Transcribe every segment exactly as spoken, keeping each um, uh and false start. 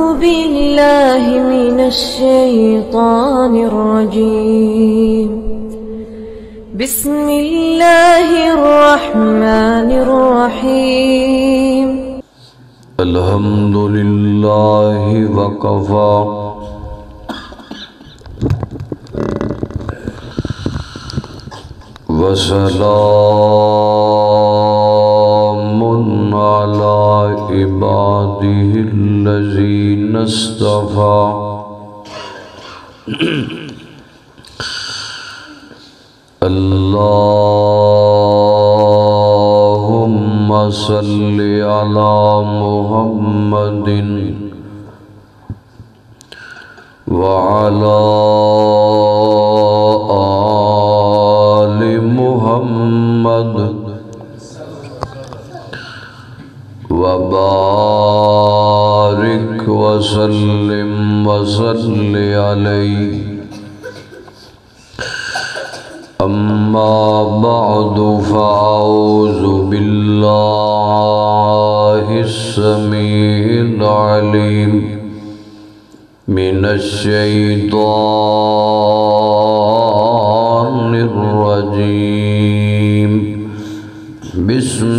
بالله من الشيطان الرجيم. بسم الله الرحمن الرحيم. الحمد لله وكفى وسلام على عباده الذين اصطفى. اللهم صل على محمد وعلى آل محمد وبارك وسلم وصل عليه. أما بعد فأعوذ بالله السميع العليم من الشيطان الرجيم. بسم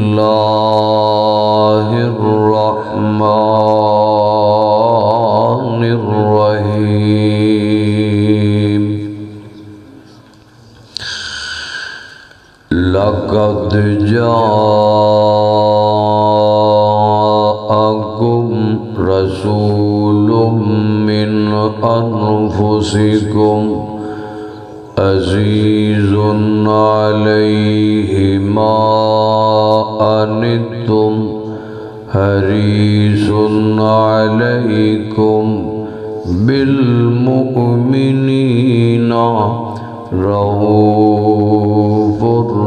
الله الرحمن الرحيم. لقد جاءكم رسول من أنفسكم عزيز عليه ما عنتم حريص عليكم بالمؤمنين رؤوف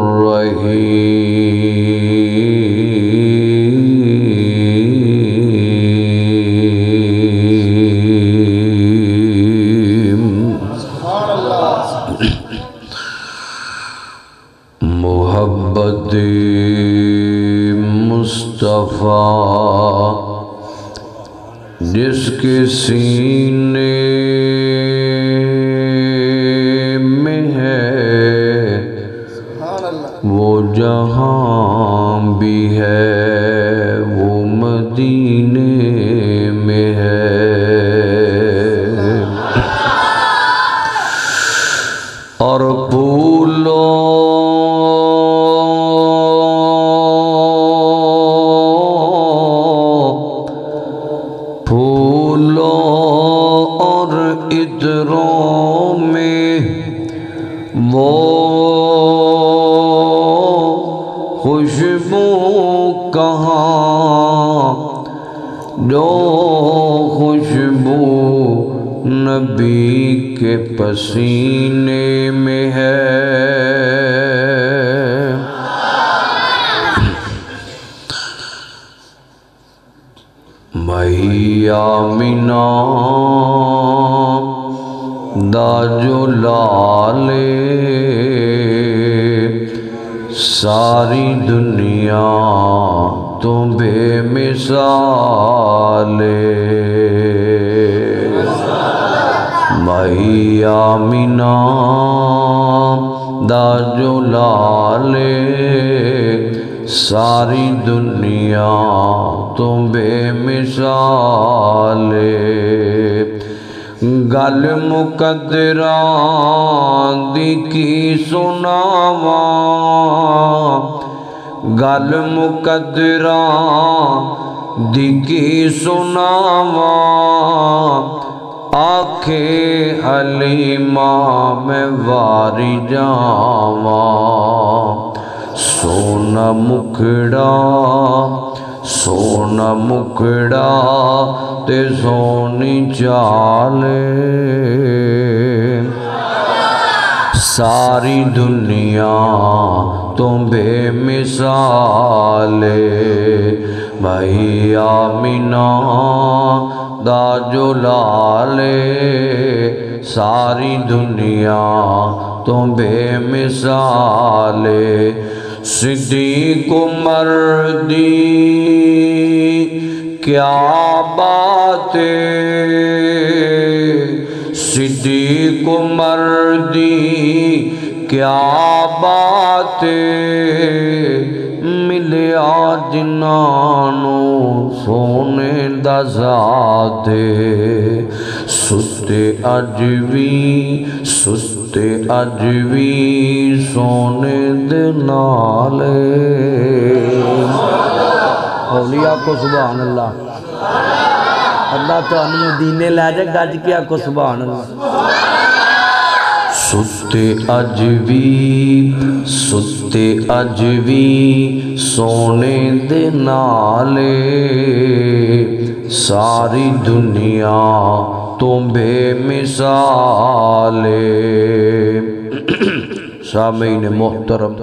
رحيم. محبت مصطفیٰ جس کے سینے میں ہے وہ جہاں بھی ہے، وہ مدینے میں ہے. اور پھولوں اور عطروں میں وہ خوشبو کہاں جو خوشبو نبی کے پسینے میں ہے. مہی آمنہ دا جو لالے ساری دنیا تو بے مثالے. مہی آمنہ دا جو لالے ساری دنیا تو بے مثالے. گل مقدران دی کی سناواں، گل مقدران دی کی سناواں. آکھے حلیمہ میں واری جاواں. سونا مکھڑا سونا مکھڑا تے سونی چالے ساری دنیا تو بے مثالے. بھائی آمینہ دا جو لالے ساری دنیا تو بے مثالے. صدیق عمر دی کیا بات صدیق مردی کیا بات ملیا جنانو سونے دا ذات ستے اج وی ستے اج وی سونے دے نالے اولیاء کو سبحان اللہ اللہ تو انہوں مدینے لے جائے گج کیا کو سبحان اللہ ستے اج وی ستے اج وی سونے دے نالے ساری دنیا تو بے مثالے سامعین محترم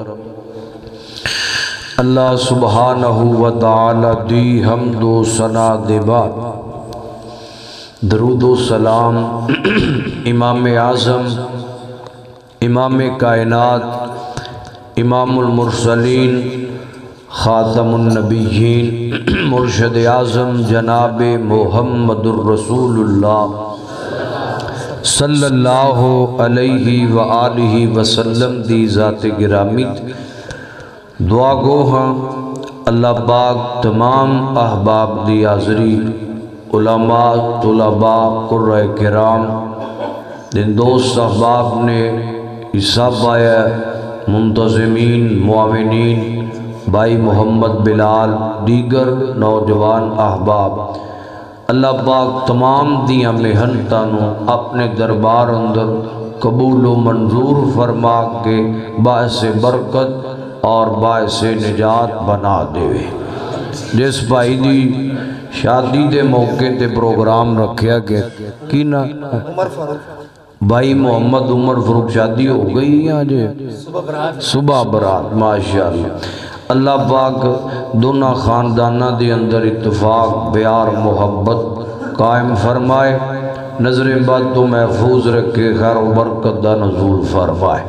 اللہ سبحانہ و تعالی دی حمد و ثنا دے بعد درود و سلام امام اعظم امام کائنات امام المرسلین خاتم النبیین مرشد اعظم جناب محمد الرسول اللہ صلی اللہ علیہ وآلہ وسلم دی ذات گرامی دعا گو ہاں اللہ پاک تمام احباب دی حاضری علماء طلباء قرآن کرام جن دوست احباب نے حصہ پایا منتظمین معاونین بھائی محمد بلال دیگر نوجوان احباب اللہ پاک تمام دیاں محنتانوں اپنے دربار اندر قبول و منظور فرما کے باعث برکت اور باعث نجات بنا دے جس بھائی دی شادی دے موقع تے پروگرام رکھیا گیا کی نا بھائی محمد عمر فاروق شادی ہو گئی یہاں جے صبح برات ماشاءاللہ اللہ پاک دونوں خاندانہ دے اندر اتفاق پیار محبت قائم فرمائے نظر بد تو محفوظ رکھے خیر و برکت دا نزول فرمائے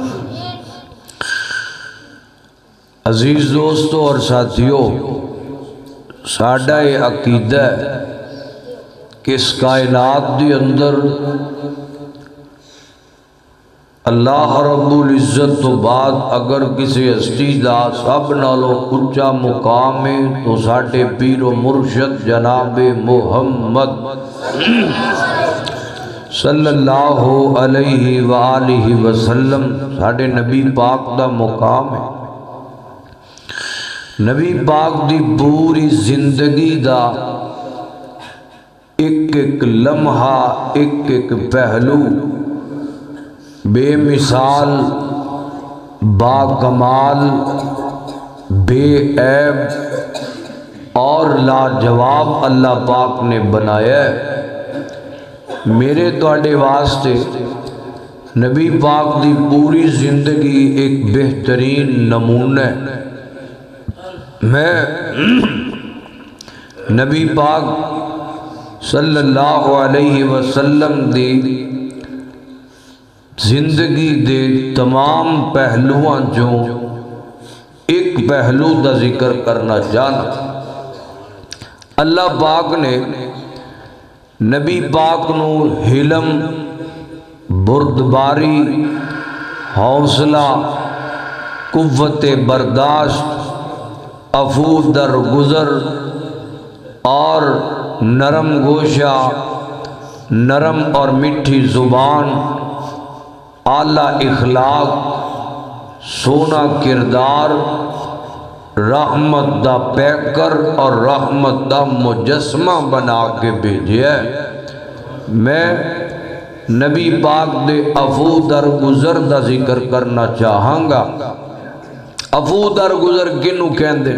عزیز دوستو اور ساتھیو ساڑھا یہ عقیدہ ہے کہ اس کائنات دی اندر اللہ رب العزت تو بعد اگر کسی ہستی دا سب نالوں اونچا مقام ہے تو ساڑھے پیر و مرشد جناب محمد صلی اللہ علیہ وآلہ وسلم ساڑھے نبی پاک دا مقام ہے نبی پاک دی پوری زندگی دا ایک ایک لمحہ ایک ایک پہلو بے مثال با کمال بے عیب اور لاجواب اللہ پاک نے بنایا ہے میرے توڑے واسطے نبی پاک دی پوری زندگی ایک بہترین نمونہ ہے میں نبی پاک صلی اللہ علیہ وسلم دی زندگی دے تمام پہلوان جو ایک پہلو دا ذکر کرنا چاہنا اللہ پاک نے نبی پاک نو حلم بردباری حوصلہ قوت برداشت عفو در گزر اور نرم گوشہ نرم اور میٹھی زبان اعلیٰ اخلاق سونا کردار رحمت دا پیکر اور رحمت دا مجسمہ بنا کے بھیجیا ہے میں نبی پاک دے عفو در گزر دا ذکر کرنا چاہاں گا عفو در گزر کنو کہندے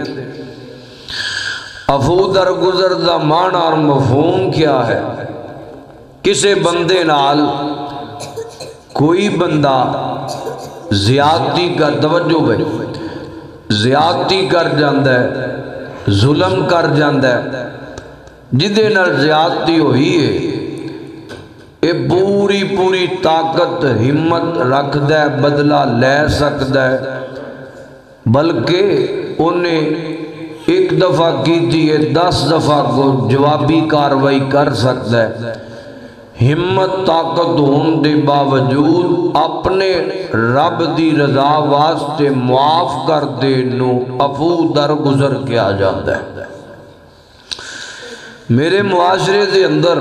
عفو در گزر دا معنی اور مفہوم کیا ہے کسے بندے نال کوئی بندہ زیادتی کر توجہ بھائی زیادتی کر جاندہ ہے ظلم کر جاندہ ہے جدے نال زیادتی ہوئی ہے اے پوری پوری طاقت ہمت رکھ دے بدلہ لے سکتا ہے بلکہ انہیں ایک دفعہ کی تھی دس دفعہ کو جوابی کاروائی کر سکتا ہے. ہمت طاقت ہون دے باوجود اپنے رب دی رضا واسطے معاف کر دے نو عفو درگزر کیا جاتا ہے. میرے معاشرے دے اندر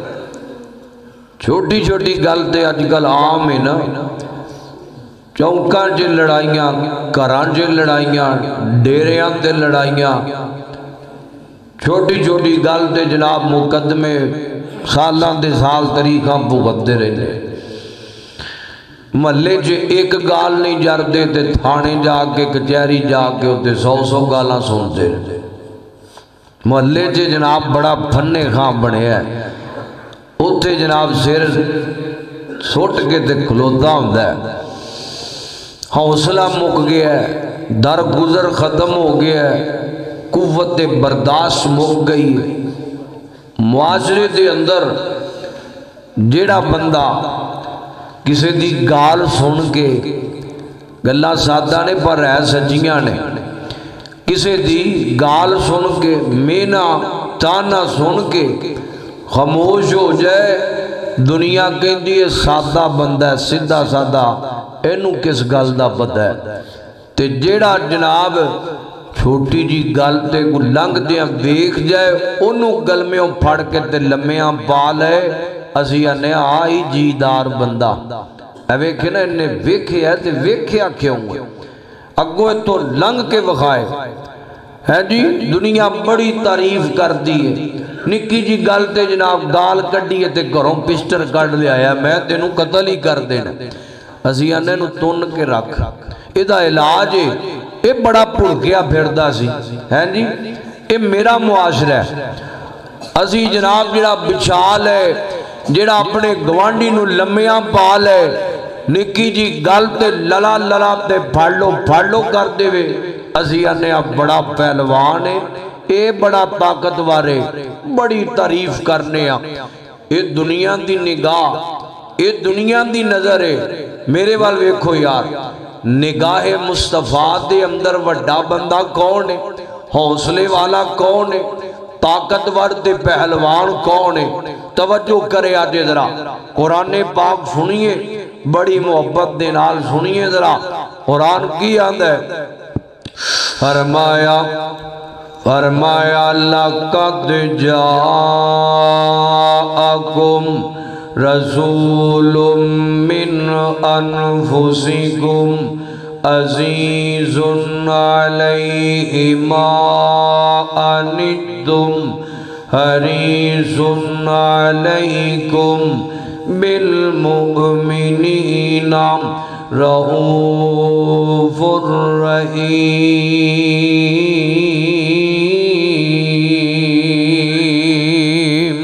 چھوٹی چھوٹی گل تے اج کل عام ہے نا. چوکاں چ لڑائیاں، گھراں چ لڑائیاں، ڈیریاں تے لڑائیاں، چھوٹی چھوٹی گل تے جناب مقدمے سالاں دے سال طریقاں بھگتتے رہتے. محلے چ ایک گال نہیں جردے تے تھانے جا کے کچہری جا کے اتنے سو سو گالاں سنتے رہتے. محلے چ جناب بڑا پھنے خاں بنے ہے، اتنے جناب سر سٹ کے تے کھلوتا ہوتا ہے. حوصلہ مک گیا ہے، درگزر ختم ہو گیا ہے، قوت برداشت مک گئی. معاشرے دے اندر جیڑا بندہ کسی دی گال سن کے، گلاں سادہ نے پر ہے سچیاں نے، کسی دی گال سن کے مینا تانا سن کے خاموش ہو جائے، دنیا کہندی ہے سادہ بندہ ہے، سیدھا سادہ، اینو کس گل دا پتہ ہے. تے جیڑا جناب چھوٹی جی گل تے کو لنگ دیاں ویکھ جائے انو گلمیوں پھڑ کے تے لمیاں پا لے، اسی آنے آئی جیدار بندہ. اے ویکھے نا انہیں ویکھے ہے تے ویکھیا کیوں ہے، اگوے تو لنگ کے وخائے ہے جی. دنیا بڑی تعریف کر دی ہے، نکی جی گل تے جناب گال کڈی ہے تے گھروں پسٹر کڈ لے آیا، میں تینوں قتل ہی کر دینا. اسی آنے نو تن کے رکھ، ادھا علاج ہے. اے بڑا پھڑکیا پھردا سی ہے جی. اے میرا معاشرہ ہے. اسی جناب جڑا بچال ہے، جڑا اپنے گوانڈی نو لمیاں پا لے، نکی جی گل تے للا للا تے پھڑ لو پھڑ لو کر دے وے، اسی آنے اب بڑا پہلوان ہے، اے بڑا طاقتور ہے، بڑی تعریف کرنے آ. اے دنیا دی نگاہ، اے دنیا دی نظر ہے. میرے وال ویکھو یار، نگاہ مصطفیٰ دے اندر وڈا بندہ کون ہے، حوصلے والا کون ہے، طاقتور تے پہلوان کون ہے. توجہ کرے آج ذرا قرآن پاک سنیے، بڑی محبت دے نال سنیے ذرا. قرآن کی آندہ ہے، فرمایا فرمایا لَقَدْ جَاءَكُمْ رسول من انفسکم عزیز علیہ ما عنتم حریص علیکم بالمؤمنین رؤوف الرحیم.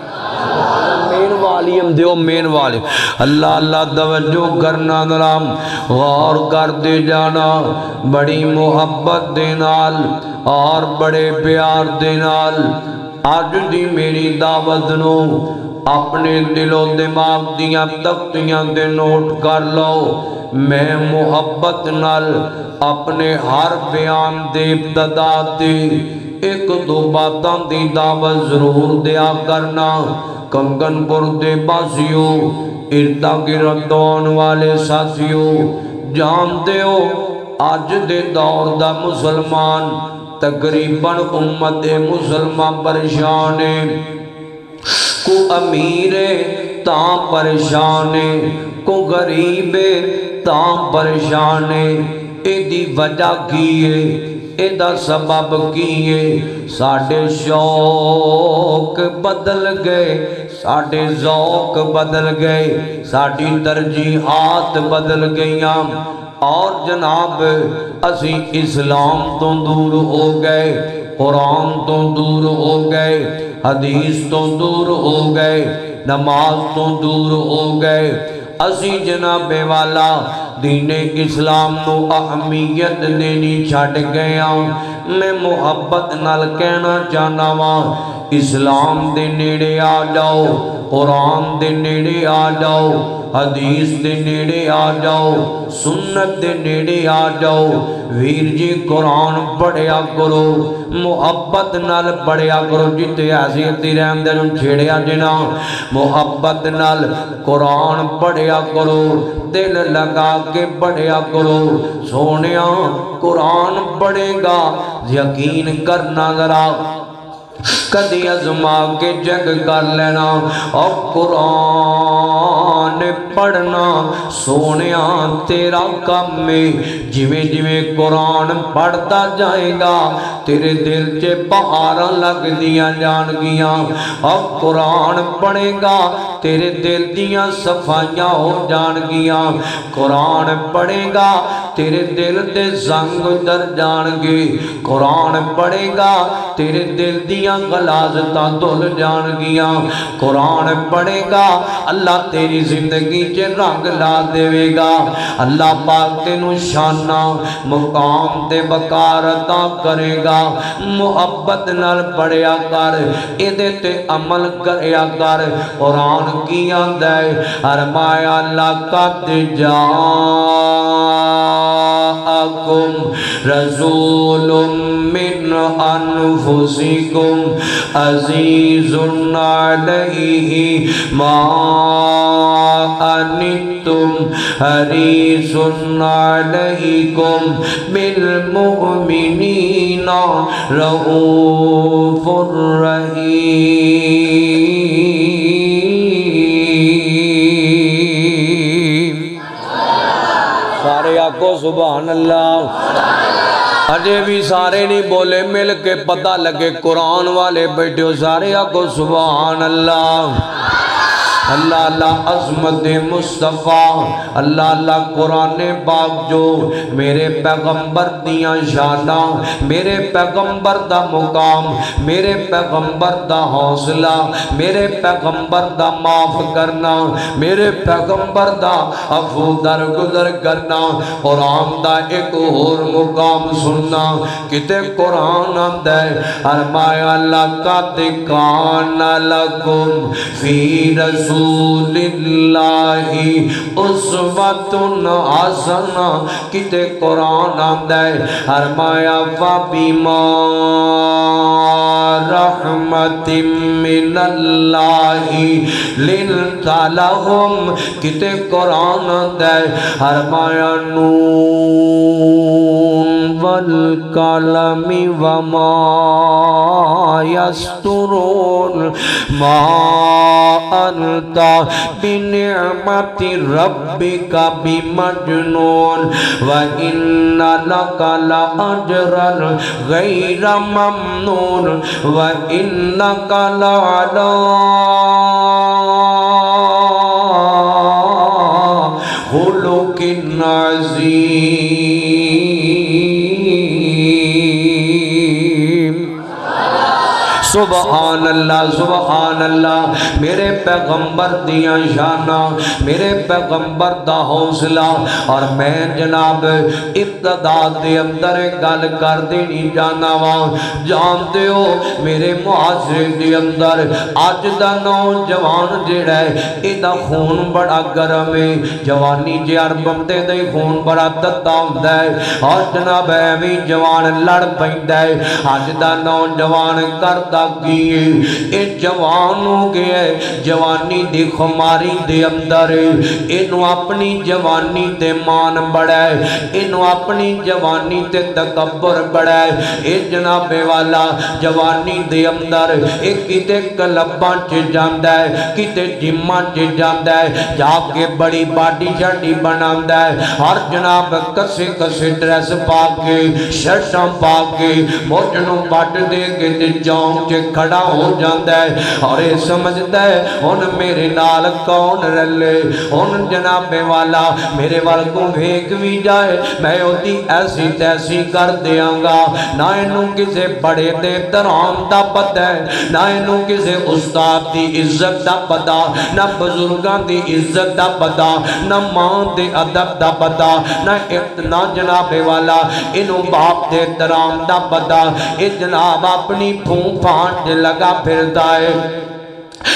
دیو مین والے اللہ اللہ توجہ کرنا درام غور کر دے جانا، بڑی محبت دے نال اور بڑے پیار دے نال. آج دی میری دعوت نو اپنے دل و دماغ دیاں تختیاں دے نوٹ کر لو. میں محبت نال اپنے ہر بیان دے ابتدا دے ایک دو باتاں دی دعوت ضرور دیا کرنا. کنگن پور دے باسیو، اردا گردون والے ساتھیو، جانتے ہو آج دے دور دا مسلمان تقریباً امت مسلمان پریشان ہے. کو امیر تاں پریشان ہے، کو غریب تاں پریشان ہے. اے دی وجہ کی ہے، اے دا سبب کی ہے؟ ساڑھے شوق بدل گئے، ساڑھے ذوق بدل گئے، ساڑھی ترجیحات بدل گئیاں، اور جناب اسی اسلام تو دور ہو گئے، قرآن تو دور ہو گئے، حدیث تو دور ہو گئے، نماز تو دور ہو گئے. اسی جناب والا دین اسلام نو اہمیت دینی چھٹ گیا. میں محبت نال کہنا چاہنا وا، اسلام دے نیڑے آ جاؤ، قرآن دے نیڑے آ جاؤ، حدیث دے نیڑے آ جاؤ سنت دے نیڑے آ جاؤ ویر جی قرآن پڑھیا کرو محبت نال پڑھیا کرو جتے حیثیت رحم دے نوں چھیڑیا جنا محبت نال قرآن پڑھیا کرو دل لگا کے پڑھیا کرو سونیا قرآن پڑھے گا یقین کرنا ذرا کدی ازما کے جگ کر لینا اور قرآن پڑھنا سونیا تیرا کم میں جویں جویں قرآن پڑھتا جائے گا تیرے دل چے پہاڑاں لگ دیاں جان گیاں اور قرآن پڑھے گا تیرے دل دیاں صفائیاں ہو جان گیاں قرآن پڑھے گا تیرے دل دے زنگ در جان گے قرآن پڑھے گا تیرے دل دیاں غلاظتاں دھل جان گیاں قرآن پڑھے گا اللہ تیری زندگی چے رنگ لا دے گا اللہ پاک تینوں شانہ مقام تے وقار عطا کرے گا محبت نال پڑھیا کر ایدے تے عمل کریا کر قرآن کی آندہ ہے فرمایا لقد جاءکم رسول من انفسکم عزیز علیہ ما انتم حریص علیکم بالمؤمنین رؤوف رحیم سارے آکو سبحان اللہ اجے بھی سارے نہیں بولے مل کے پتہ لگے قرآن والے بیٹھے ہو سارے آکو سبحان اللہ اللہ اللہ عظمت مصطفیٰ اللہ اللہ قرآن پاک جو میرے پیغمبر دیاں شانہ میرے پیغمبر دا مقام میرے پیغمبر دا حوصلہ میرے پیغمبر دا معاف کرنا میرے پیغمبر دا عفو درگزر کرنا قرآن دا ایک اور مقام سننا کتے قرآن آمدہ ہے فرمایا لقد کان لکم فی رسول رسول اللہ اسوۃ حسنہ کتے قرآن آمدہ ہے فرمایا فَبِمَا رحمت من اللہ لنت لہم کتے قرآن آمدہ ہے فرمایا نون والقلم وما یسترون ما انت بنعمت ربک بمجنون وَإِنَّ لَكَ لَأَجْرًا غَيْرَ مَمْنُونٍ وَإِنَّكَ لَعَلَىٰ خُلُقٍ عَظِيمٍ سبحان اللہ سبحان اللہ میرے پیغمبر دیاں شانہ میرے پیغمبر دا حوصلہ اور میں جناب ابتدا دے اندر گل کر دینی جانا وہاں جانتے ہو میرے معاشرے دے اندر آج دا نوجوان جڑا ہے ایدہ خون بڑا گرم ہے جوانی جے ہر بندے دے خون بڑا تتا ہوندہ ہے اور جناب ایویں جوان لڑ پیندا ہے آج دا نوجوان کردا کیے اے جوان ہو گیا ہے جوانی دی خماری دے اندر انہوں اپنی جوانی تے مان بڑا ہے انہوں اپنی جوانی تے تکبر بڑا ہے اے جناب والا جوانی دے اندر ایک کتے کلباں چے جاندہ ہے کتے جمعہ چے جاندہ ہے جا کے بڑی باڈی شاڈی بناندہ ہے ہر جناب کسے کسے ڈریس پا کے شرٹاں پا کے موجنوں باٹ دے کے تے جاؤں چے کھڑا ہو جاندہ ہے اور یہ سمجھتا ہے ان میرے نال کون رلے ان جناب والا میرے والکوں بھیک بھی جائے میں ہوتی ایسی تیسی کر دیاں گا نہ انہوں کسے بڑے دے درام دا پتہ ہے نہ انہوں کسے استاد دی عزت دا پتہ نہ بزرگان دی عزت دا پتہ نہ ماں دے ادب دا پتہ نہ اتنا جناب والا انہوں باپ دے درام دا پتہ اے جناب اپنی پھون پھانٹ لگا پھرتا ہے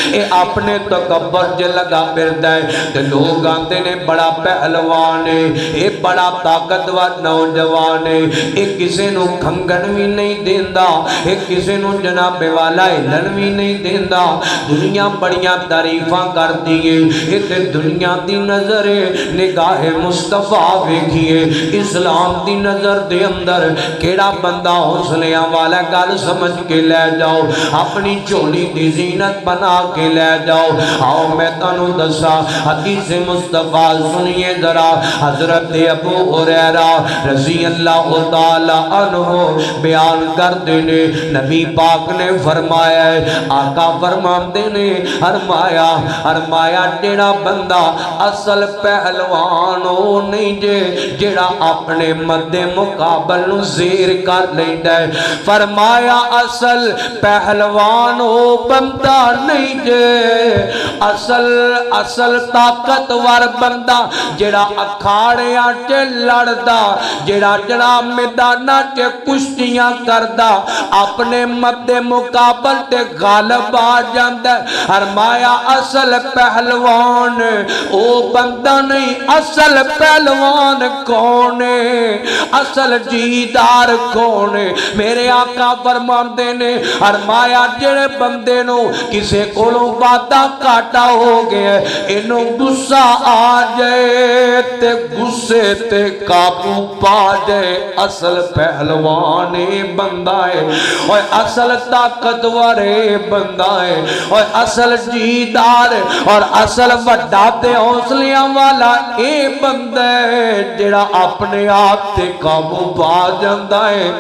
اے اپنے تکبر جے لگا پھردا ہے تے لوگ آندے نے بڑا پہلوان ہے اے بڑا طاقتور نوجوان ہے اے کسے نو کھنگن بھی نہیں دیندا اے کسے نو جناب والا ہلن بھی نہیں دیندا دنیا بڑیاں تعریفاں کر دیے اے تے دنیا دی نظر نگاہ مصطفیٰ ویکھیے اسلام دی نظر دے اندر کیڑا بندہ حوصلیاں والا گل سمجھ کے لے جاؤ اپنی چولی دی زینت بنا کے لے جاؤ آؤ میں تانوں دسا حدیث مصطفیٰ سنیے ذرا حضرت ابو ہریرہ رضی اللہ تعالی عنہ بیان کر دینے نبی پاک نے فرمایا ہے آقا فرماندے نے فرمایا فرمایا جیڑا بندہ اصل پہلوان ہو نہیں جے جیڑا اپنے مد مقابل نو زیر کر لیندہ ہے فرمایا اصل پہلوان ہو بندہ نہیں جے اصل اصل طاقتور بندہ جیڑا اکھاڑیاں چے لڑدا جیڑا جڑا میدانہ چے کشتیاں کردا اپنے مد مقابل تے غالب آ جاندہ ہے فرمایا اصل پہلوان او بندہ نہیں اصل پہلوان کون ہے اصل جیدار کون ہے میرے آقا فرماندے نے فرمایا جڑے بندے نو کسے کولوں وعدہ کاٹا ہو گیا انہوں غصہ آ جائے تے غصے تے قابو پا جائے اصل پہلوان بندہ ہے اور اصل طاقتور بندہ ہے اور اصل جیدار اور اصل وڈا تے حوصلیاں والا اے بندہ ہے جڑا اپنے آپ تے قابو پا جاندا ہے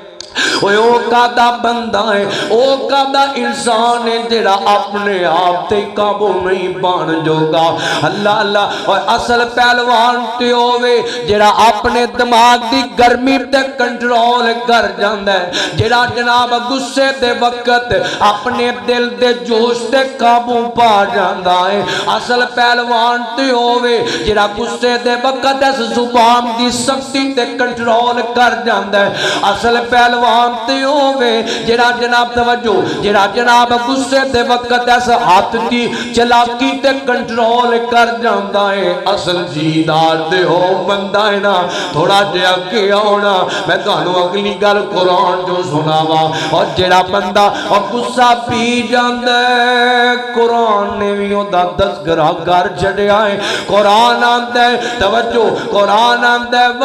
او کادا بندہ ہے او کادا انسان ہے جڑا اپنے آپ تے قابو نہیں بان جوگا اللہ اللہ اور اصل پہلوان تے ہووے جڑا اپنے دماغ دی گرمی تے کنٹرول کر جاندا ہے جڑا جناب غصے دے وقت اپنے دل دے جوش تے قابو پا جاندا ہے اصل پہلوان تے ہووے جڑا غصے دے وقت اس زبان دی سختی تے کنٹرول کر جاندا ہے اصل پہلوان تے ہووے جڑا جناب توجہ جڑا جناب غصے دے وقت اس ہاتھ دی چلاکی تے کنٹرول کر جاندا ہے اصل جیدار تے ہو بندہ ہے نا تھوڑا جہا کے آنا میں تانوں اگلی گل قرآن جو سناوا اور جڑا بندہ اور غصہ پی جاندا ہے قرآن نے بھی دا تذکرہ کر چھڈیا ہے قرآن آندا ہے توجہ قرآن آندا ہے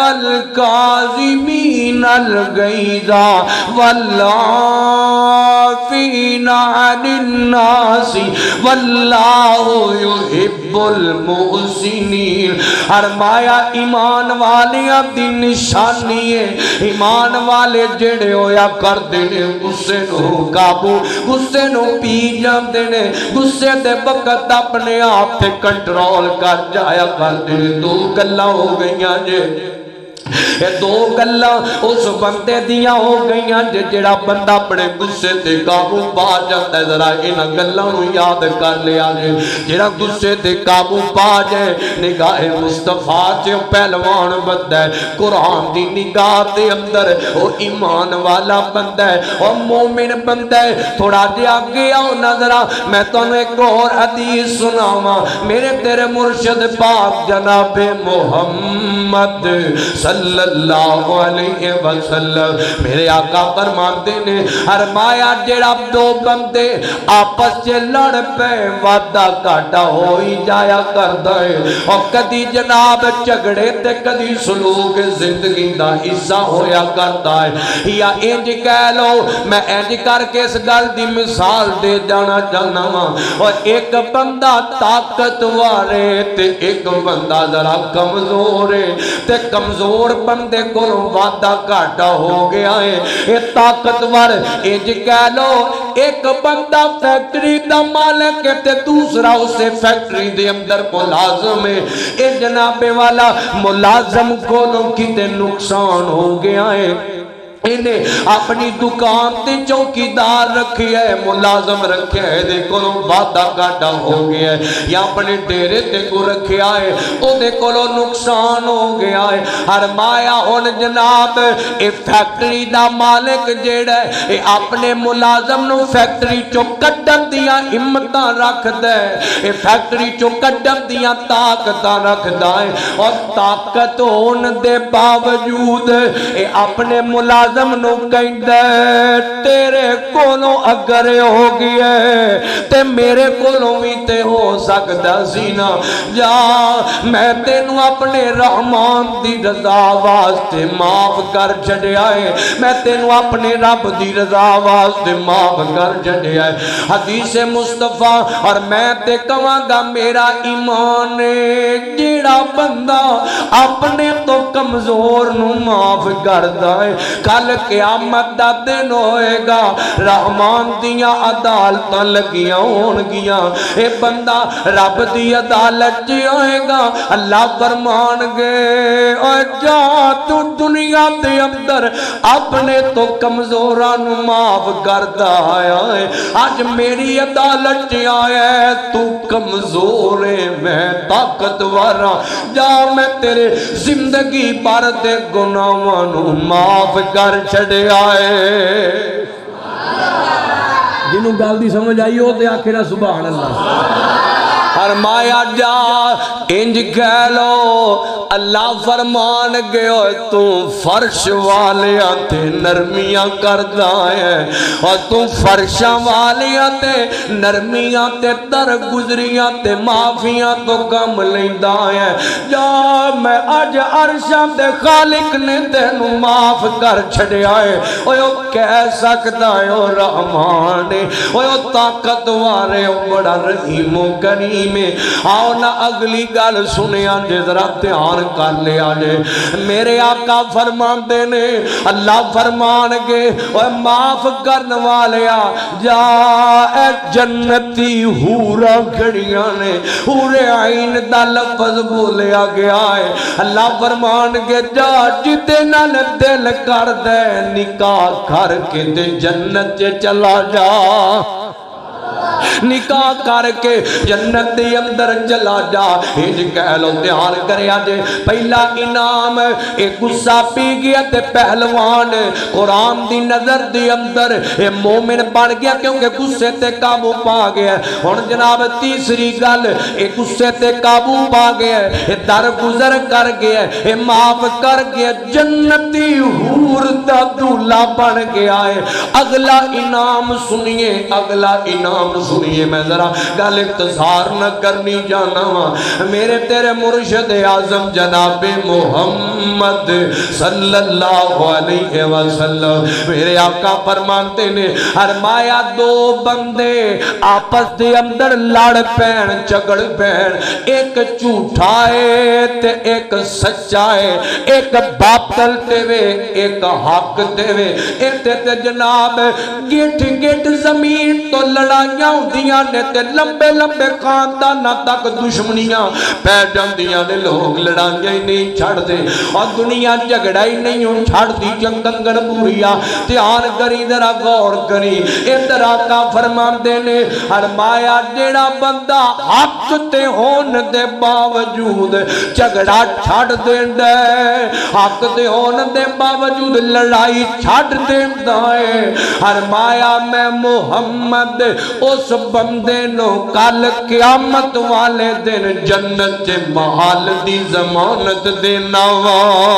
والکاظمین الغیظ والعافین عن الناس واللہ یحب المحسنین فرمایا ایمان والیاں دی نشانی ہے ایمان والے جڑے ہویا کر دینے غصے نو قابو غصے نو پی جاندے نے غصے دے وقت اپنے آپ تے کنٹرول کر جایا کر دینے دو گلاں ہو گئیاں جے اے دو گلاں اس بندے دیاں ہو گئیاں جڑا بندہ اپنے غصے تے قابو پا جاندا ہے ذرا انہاں گلاں نوں یاد کر لیا جے جڑا غصے تے قابو پا جائے نگاہ مصطفیٰ تے پہلوان بندہ ہے قرآن دی نگاہ دے اندر او ایمان والا بندہ ہے او مومن بندہ ہے تھوڑا جے آگے آؤ نظر میں تانوں ایک اور حدیث سناواں میرے تیرے مرشد پاک جناب محمد صلی اللہ علیہ وسلم میرے آقا فرماتے نے فرمایا جڑا دو بندے آپس سے لڑ پے وعدہ کاٹا ہوئی جایا کردا ہے اور کدی جناب جھگڑے تے کدی سلوک زندگی دا حصہ ہویا کردا ہے یا انج کہہ لو میں انج کر کے اس گل دی مثال دے جانا چاہنا وا اور ایک بندہ طاقتور ہے تے ایک بندہ ذرا کمزور ہے تے کمزور بندے کو وعدہ کاٹا ہو گیا ہے یہ طاقتور انج کہہ لو ایک بندہ فیکٹری دا مالک ہے تے دوسرا اسے فیکٹری دے اندر ملازم ہے اے جناب والا ملازم کو کتے نقصان ہو گیا ہے انہیں اپنی دکان تے چوکیدار رکھی ہے، ملازم رکھے ہے، دیکھو وعدہ گاٹا ہو گیا ہے، یا اپنے ڈیرے تے کو رکھیا ہے او دیکھو نقصان ہو گیا ہے۔ فرمایا ہن جناب اے فیکٹری دا مالک جیڑا ہے اے اپنے ملازم نو فیکٹری چو کڈن دیاں ہمتاں رکھ دے، اے فیکٹری چو کڈن دیاں طاقتاں رکھ دے، اور طاقت ہون دے باوجود اے اپنے ملازم نو کہندے تیرے کولوں اگر ہو گیا ہے تے میرے کولوں بھی تے ہو سکدا سی نا، جا میں تینوں اپنے رحمان دی رضا واسطے معاف کر چھڈیا ہے، میں تینوں اپنے رب دی رضا واسطے معاف کر چھڈیا ہے۔ حدیث مصطفیٰ اور میں تے کہاں گا میرا ایمان ہے جیڑا بندہ اپنے تو کمزور نو معاف کردا ہے، کل قیامت دا دن ہوئے گا، رحمان دیاں عدالتاں لگیاں ہون گیاں، اے بندہ رب دی عدالت جی ہوئے گا، اللہ فرمان گے اور جا تو دنیا دے اندر اپنے تو کمزوران معاف کردا آیا ہے، آج میری عدالت جی آیا ہے تو کمزور ہے میں طاقتور ہاں، جا میں تیرے زندگی بھر دے گناہوں معاف کر چھڑے آئے۔ جنہوں گال دی سمجھ آئی ہو تے آخرہ سبحان اللہ۔ فرمایا جا انج کہہ لو اللہ فرمان گئے تو فرش والیاں تے نرمیاں کردہ ہے، اور تو فرشاں والیاں تے نرمیاں تے در گزریاں تے معافیاں تو کم لیندہ ہے، جا میں اج عرشاں دے خالق نے تینو معاف کر چھڑے آئے، اوہ کہہ سکتا ہے او رحمان، اوہ طاقت وارے او بڑا رحیم و کریم میں آؤ نہ اگلی گل سنے آنجے ذرا دھیان کر لے آجے، میرے آقا فرمان دینے اللہ فرمان گے اور معاف کرنے والیا جا اے جنتی ہورا کھڑیاں نے ہور عین دا لفظ بولیا گیا ہے، اللہ فرمان گے جا جتے نال دل کر دے نکاح کر کے دے جنت چلا جا، نکاح کر کے جنت دے اندر چلا جا۔ ہج کہہ لو دھیان کرے آجے پہلا انعام ایک غصہ پی گیا تے پہلوان قرآن دی نظر دی اندر اے مومن بن گیا کیونکہ غصے تے قابو پا گیا، اور جناب تیسری گل اے غصے تے قابو پا گیا، اے در گزر کر گیا، اے معاف کر گیا، جنتی حور دا دولہ بن گیا ہے۔ اگلا انعام سنیے، اگلا انعام سنیے، میں ذرا گل اختصار نہ کرنی جانا ہاں، میرے تیرے مرشد اعظم جناب محمد صلی اللہ علیہ وسلم میرے آقا فرمانتے نے فرمایا دو بندے آپس دے اندر لڑ پین جھگڑ پین، ایک جھوٹا ہے تے ایک سچا ہے، ایک باطل تے وے ایک حق تے وے، ایتے تے جناب گٹ گٹ زمین تو لڑائیاں ہوندیاں نے تے لمبے لمبے خانداناں تک دشمنیاں پہ جاندیاں نے، لوگ لڑائیاں ہی نہیں چھڑ دے اور دنیا جھگڑا ہی نہیں ہوں چھڑ دی، جنگنگن بوریا دھیان کری ذرا غور کری، ادھر آقا فرمان دینے فرمایا جیڑا بندہ حق تے ہون دے باوجود جھگڑا چھڑ دیندے، حق تے ہون دے باوجود لڑائی چھڑ دیندہ ہے، فرمایا میں محمد اس بندے نو کل قیامت والے دن جنت محال دی ضمانت دینا وا،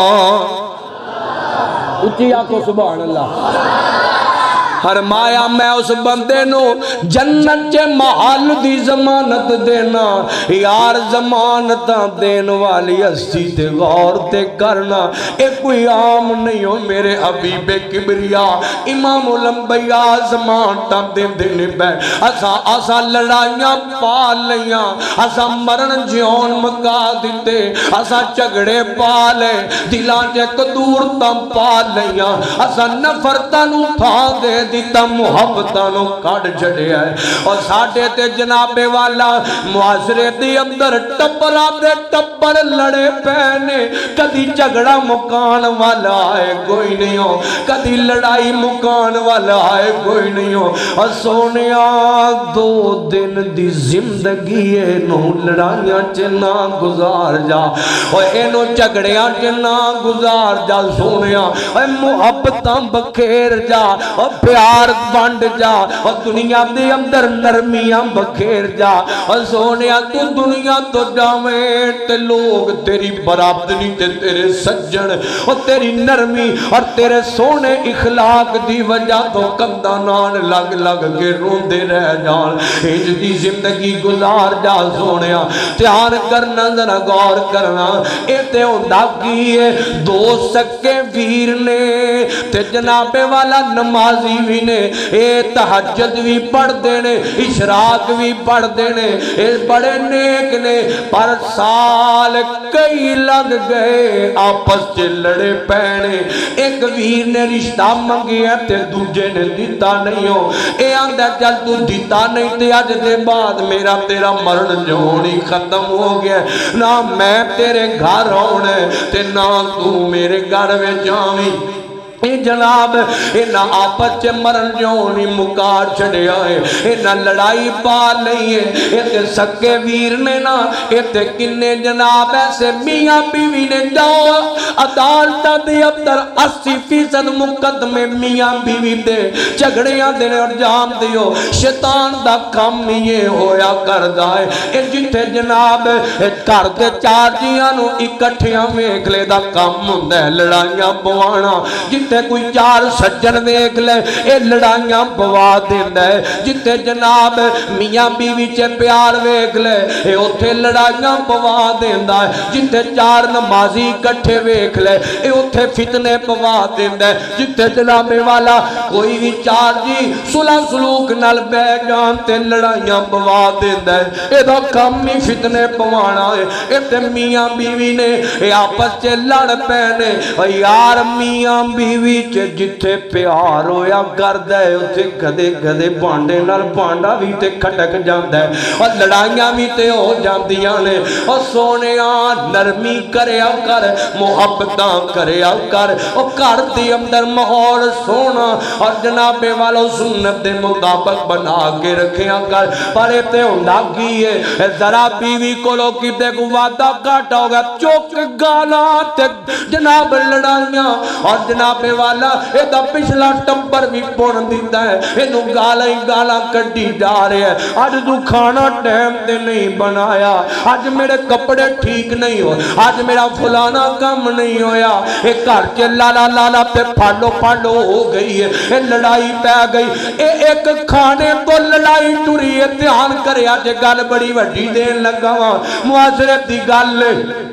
اچھی آنکھوں سبحان اللہ۔ فرمایا میں اس بندے نو جنت محل دی ضمانت دینا، یار ضمانتاں دین والی ہستی تے غور تے کرنا، ایک کوئی عام نہیں ہو میرے حبیب کبریا امام الانبیاء ضمانتاں دین دینے بے، اسا اسا لڑائیاں پا لیاں، اسا مرن جیون مکا دیتے، اسا جھگڑے پا لے دلان جے قدورتاں پا لیاں، اسا نفرتاں نو تھا دے دیتا محبتانوں کڑ جڑیا ہے اور ساڑھے تے جناب والا معاشرے دی اندر ٹپرا دے ٹپر لڑے پہنے کدی جھگڑا مکان والا ہے کوئی نہیں ہو کدی لڑائی مکان والا ہے کوئی نہیں ہو اور سونیا دو دن دی زندگی نو لڑائیاں چنا گزار جا اور اینو جھگڑیاں چنا گزار جا سونیا اور محبتاں بکھیر جا اور پیار بانڈ جا اور دنیا دے اندر نرمیاں بکھیر جا اور سونیا تو دنیا تو جاویں تے لوگ تیری برابری تے تیرے سجن اور تیری نرمی اور تیرے سونے اخلاق دی وجہ تو کندانان لگ لگ کے روندے رہ جان ہج دی زندگی گزار جا سونیا تیار کرنا ذرا غور کرنا اے تے ہوندا کی ہے دو سکے ویر نے تے جناب والا نمازی بھی نے اے تہجد بھی پڑھ دینے اشراق بھی پڑھ دینے اے بڑے نیک نے پر سال کئی لگ گئے آپس سے لڑے پہنے ایک ویر نے رشتہ منگیا تے دوجے نے دیتا نہیں ہو اے آندہ چل تو دیتا نہیں تے آج دے بعد میرا تیرا مرن جونی ختم ہو گیا نہ میں تیرے گھر ہونے تے نہ تو میرے گھر میں جاویں اے جناب اے نہ آپس چے مرن جونی مکار چھڑے آئے اے نہ لڑائی پا لئی ہے اے تے سکے ویر نے نا اے تے کنے جناب ایسے میاں بیوی نے جاؤ عدالتہ دے اندر اسی فیصد مقدمے میاں بیوی دے جھگڑیاں دینے اور جام دیو شیطان دا کم یہ ہویا کر دائے اے جتے جناب کر دے چار جیانو اکٹھیاں ویکھ دا کم ہوندے لڑائیاں پوانا جتے کوئی چار سجن ویکھ لے اے لڑائیاں پوا دیندا ہے جتے جناب میاں بیوی چے پیار ویکھ لے اے اوتھے لڑائیاں پوا دیندا ہے جتے چار نمازی اکٹھے ویکھ لے اے اوتھے فتنے پوا دیندا ہے جتے جناب والا کوئی بھی چار جی صلح سلوک نال بہ جان تے لڑائیاں پوا دیندا ہے اے دا کم ہی فتنے پوانا ہے اے تے میاں بیوی نے اے آپس چے لڑ پینے او یار میاں بیوی ویچ جتھے پیار ہویا کردا ہے اتھے گدے گدے پانڈے نال پانڈا بھی تے کھٹک جاندا ہے اور لڑائیاں بھی تے ہو جاندیاں نے اور سونیاں نرمی کریا کر محبتاں کریا کر اور گھر دی اندر ماحول سونا اور جناب والو سنت دے مطابق بنا کے رکھیا کر پر تے ہوندا کی ہے ذرا بیوی کولو کتے کو وعدہ گھاٹا ہوگا چوک گالا تے جناب لڑائیاں اور جناب والا اے دا پچھلا ٹبر بھی پون دیتا ہے انہوں گالا ہی گالا کٹی جا رہے ہیں آج تو کھانا ٹیم دے نہیں بنایا آج میرے کپڑے ٹھیک نہیں ہو آج میرا فلانا کم نہیں ہویا اے گھر کے لالا لالا پہ پھالو پھالو ہو گئی ہے اے لڑائی پہ گئی اے ایک کھانے تو لڑائی ٹوری ہے دھیان کرے آج گل بڑی وڈی دین لگا معاشرے دی گل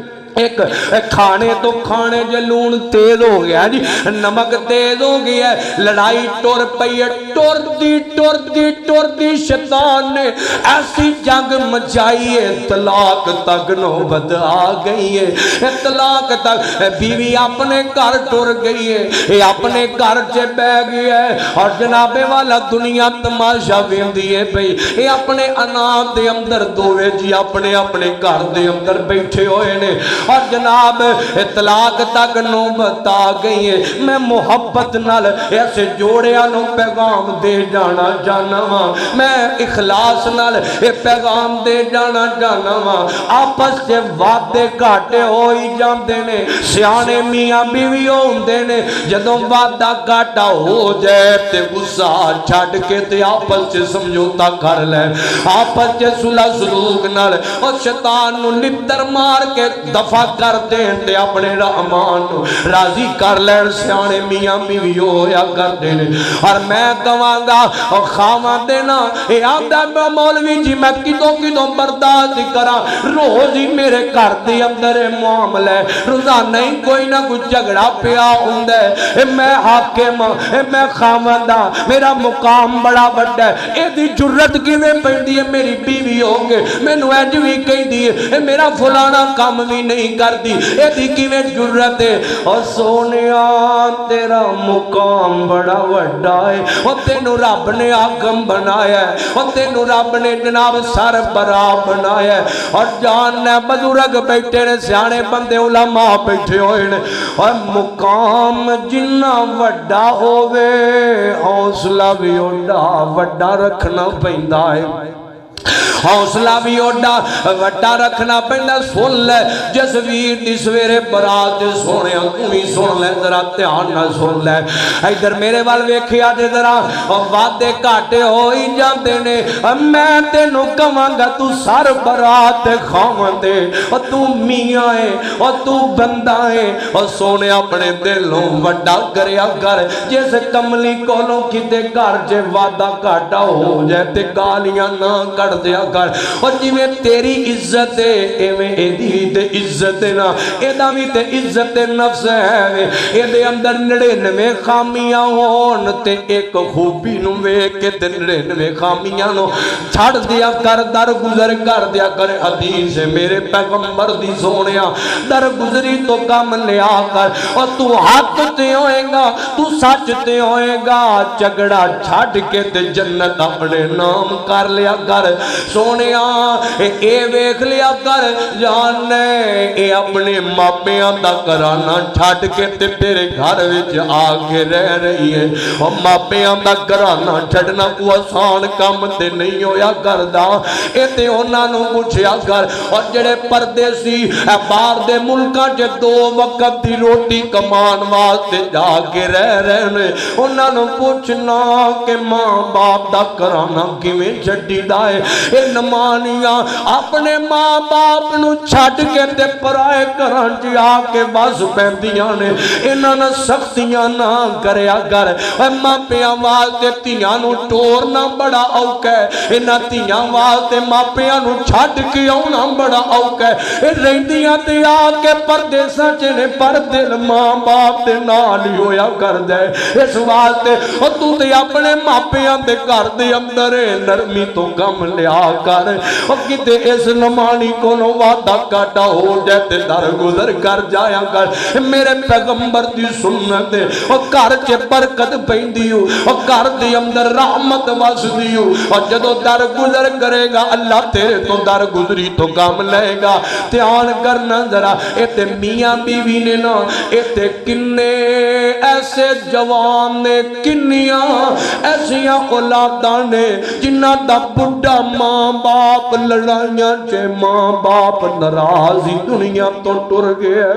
ایک کھانے تو کھانے جو لون تیز ہو گیا جی نمک تیز ہو گیا ہے لڑائی ٹور پئی ہے ٹور دی ٹور دی ٹور دی شیطان نے ایسی جنگ مچائی ہے طلاق تک نوبت آ گئی ہے طلاق تک بیوی اپنے گھر ٹور گئی ہے یہ اپنے گھر سے بہ گئی ہے اور جناب والا دنیا تماشا ویندی ہے بھئی یہ اپنے انام دے اندر دوے جی اپنے اپنے گھر دے اندر بیٹھے ہوئے نے اور جناب اطلاق تک نوبت آ گئی ہے میں محبت نال ایسے جوڑیاں نو پیغام دے جانا جانا ہاں میں اخلاص نال یہ پیغام دے جانا جانا ہاں آپس سے وعدے گھاٹے ہوئی جاندے نے سیانے میاں بیوی ہوندے نے جدوں وعدہ گھاٹا ہو جائے تے غصہ چھڈ کے تے آپس سے سمجھوتا کر لے آپس سے صلح سلوک نال اور شیطان نو لتر مار کے دفع کر دین تے اپنے رحمان راضی کر لین سیانے میاں بیوی ہویا کر دینے اور میں کہاں گا اور خواہ دینا اے آدھا میں مولوی جی میں کدوں کدوں برداشت کرا روز ہی میرے گھر دی اندر معاملہ ہے روزانہ ہی کوئی نہ کچھ جھگڑا پیا ہوندے اے میں حاکم اے میں خامندہ میرا مقام بڑا بڑا ہے اے دی جرت کیویں پیندی ہے میری بیوی ہو کے میں نو اج وی کہندی ہے اے میرا فلانا کام بھی نہیں نہیں کرتی ایدی کیویں جرت ہے اور سونیا تیرا مقام بڑا وڈا ہے اور تینو رب نے آگم بنایا ہے اور تینو رب نے جناب سر برا بنایا ہے اور جاننا بزرگ بیٹھے نے سیانے بندے علماء بیٹھے ہوئے نے اور مقام جنہ وڈا ہوئے حوصلہ بھی اوڈا وڈا رکھنا پہندہ ہے حوصلہ بھی اوڈا وڈا رکھنا پہنا سن لے جس ویر دی سویرے برات سونے اکومی سن لے ذرا تیان نہ سن لے ادھر میرے وال ویکھیا دے ذرا وعدے کاٹے ہوئی جاندے نے میں تینوں کمانگا تو سر برات کھاون دے اور تو میاں ہے اور تو بندہ ہے اور سونے اپنے دلوں وڈا کریا کر جیسے کملی کولوں کی دے کر جے وعدہ کاٹا ہو جائے تے گالیاں نہ کر دیا کر اور جی میں تیری عزت ہے اے میں ایدی تے عزت نا ایدہ بھی تے عزت نفس ہے ایدے اندر نڑینوے خامیاں ہون تے ایک خوبی نوے کے تے نڑینوے خامیاں نو چھڑ دیا کر در گزر کر دیا کر حدیث میرے پیغمبر دی سونیا در گزری تو کم لیا کر اور تو حق تے ہوئے گا تو سچ تے ہوئے گا چگڑا چھڑ کے تے جنت اپنے نام کر لیا کر سونیا اے ویکھ لیا کر جانے اے اپنے ماپیاں دا کرانا چھٹ کے تے تیرے گھر وچ آگے رہ رہی ہے اور ماپیاں دا کرانا چھڑنا کو آسان کام تے نہیں ہویا کردا اے تے انہاں نوں پوچھیا کر اور جڑے پردیسی اے باہر دے ملکاں چ دو وقت دی روٹی کمان واسطے جا کے رہ رہے نے انہاں نوں پوچھنا کہ ماں باپ دا کرانا کیویں چھڈی دا ہے اے نمانیاں اپنے ماں باپ نو چھٹ کے تے پرائے کران جی آکے بس پہندیاں نے انہاں نے سختیاں نہ کریا کر اے ماں پیاں واسطے تیاں نو ٹورنا بڑا اوکا ہے انہاں تیاں واسطے ماں پیاں نو چھٹ کے آنا بڑا اوکا ہے اے رہندیاں تے آکے پردیساں چنے پر دل ماں باپ تے نالی ہویا کر دے اس واسطے اور تو تے اپنے ماں پیاں دے کر دے اندر نرمی تو کم لیا کر اور کتے اس نمانی کو نو وعدہ کاٹا ہو جاتے در گزر کر جایا کر میرے پیغمبر دی سنت اور کار چے برکت پہندی ہو اور کار دی اندر رحمت واس دی ہو اور جدو در گزر کرے گا اللہ تیرے تو در گزری تو کام لے گا تیان کرنا ذرا ایتے میاں بیوی نے نا ایتے کنے ایسے جوان نے کنیاں ایسیاں اولاداں نے جنہ دا بڑھا ماں باپ لڑائیاں چے ماں باپ نرازی دنیا تو ٹر گئے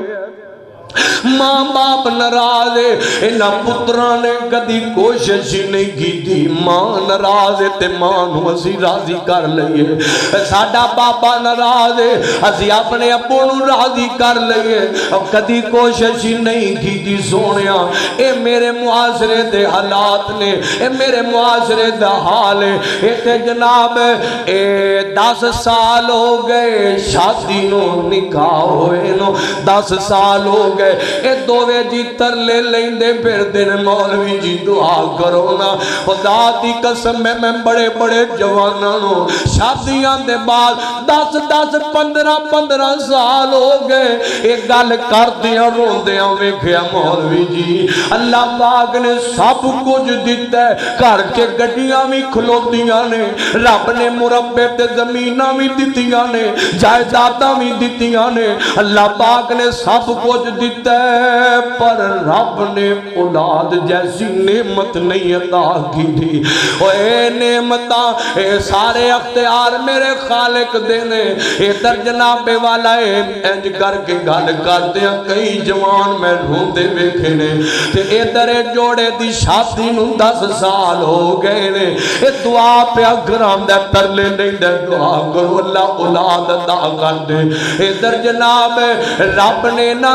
ماں باپ ناراض ہے انہاں پتراں نے کدی کوشش نہیں کی تھی ماں ناراض ہے تے ماں نو اسی راضی کر لئیے ساڈا بابا ناراض ہے اسی اپنے ابو نو راضی کر لئیے اب کدی کوشش نہیں کی تھی سونیا اے میرے معاشرے دے حالات نے اے میرے معاشرے دا حال ہے اے تے جناب اے دس سال ہو گئے شادی نو نکاح ہوئے نو دس سال ہو گئے اے دووے جی ترلے لیندے پھر دن مولوی جی دعا کرو نا خدا دی قسم میں میں بڑے بڑے جوانانوں شادیاں دے بعد دس دس پندرہ پندرہ سال ہو گئے ایک گل کر دیا رو دیا ویکھیا مولوی جی اللہ پاک نے سب کچھ دیتا ہے گھر کے گڈیاں بھی کھلوتیاں نے رب نے مربے تے زمیناں بھی دتیاں نے جائیداداں بھی دتیاں نے اللہ پاک نے سب کچھ دیتا ہے پر رب نے اولاد جیسی نعمت نہیں عطا کی تھی اے نعمتاں اے سارے اختیار میرے خالق دینے اے در جناب والا اے انج کر کے گل کرتے ہیں کئی جوان میں روندے ویکھے نے تے اے در جوڑے دی شادی نو دس سال ہو گئے نے اے دعا پیا گرام دے ترلے نہیں دے دعا کرو اللہ اولاد عطا کر دے اے در جناب رب نے انہاں نو اولاد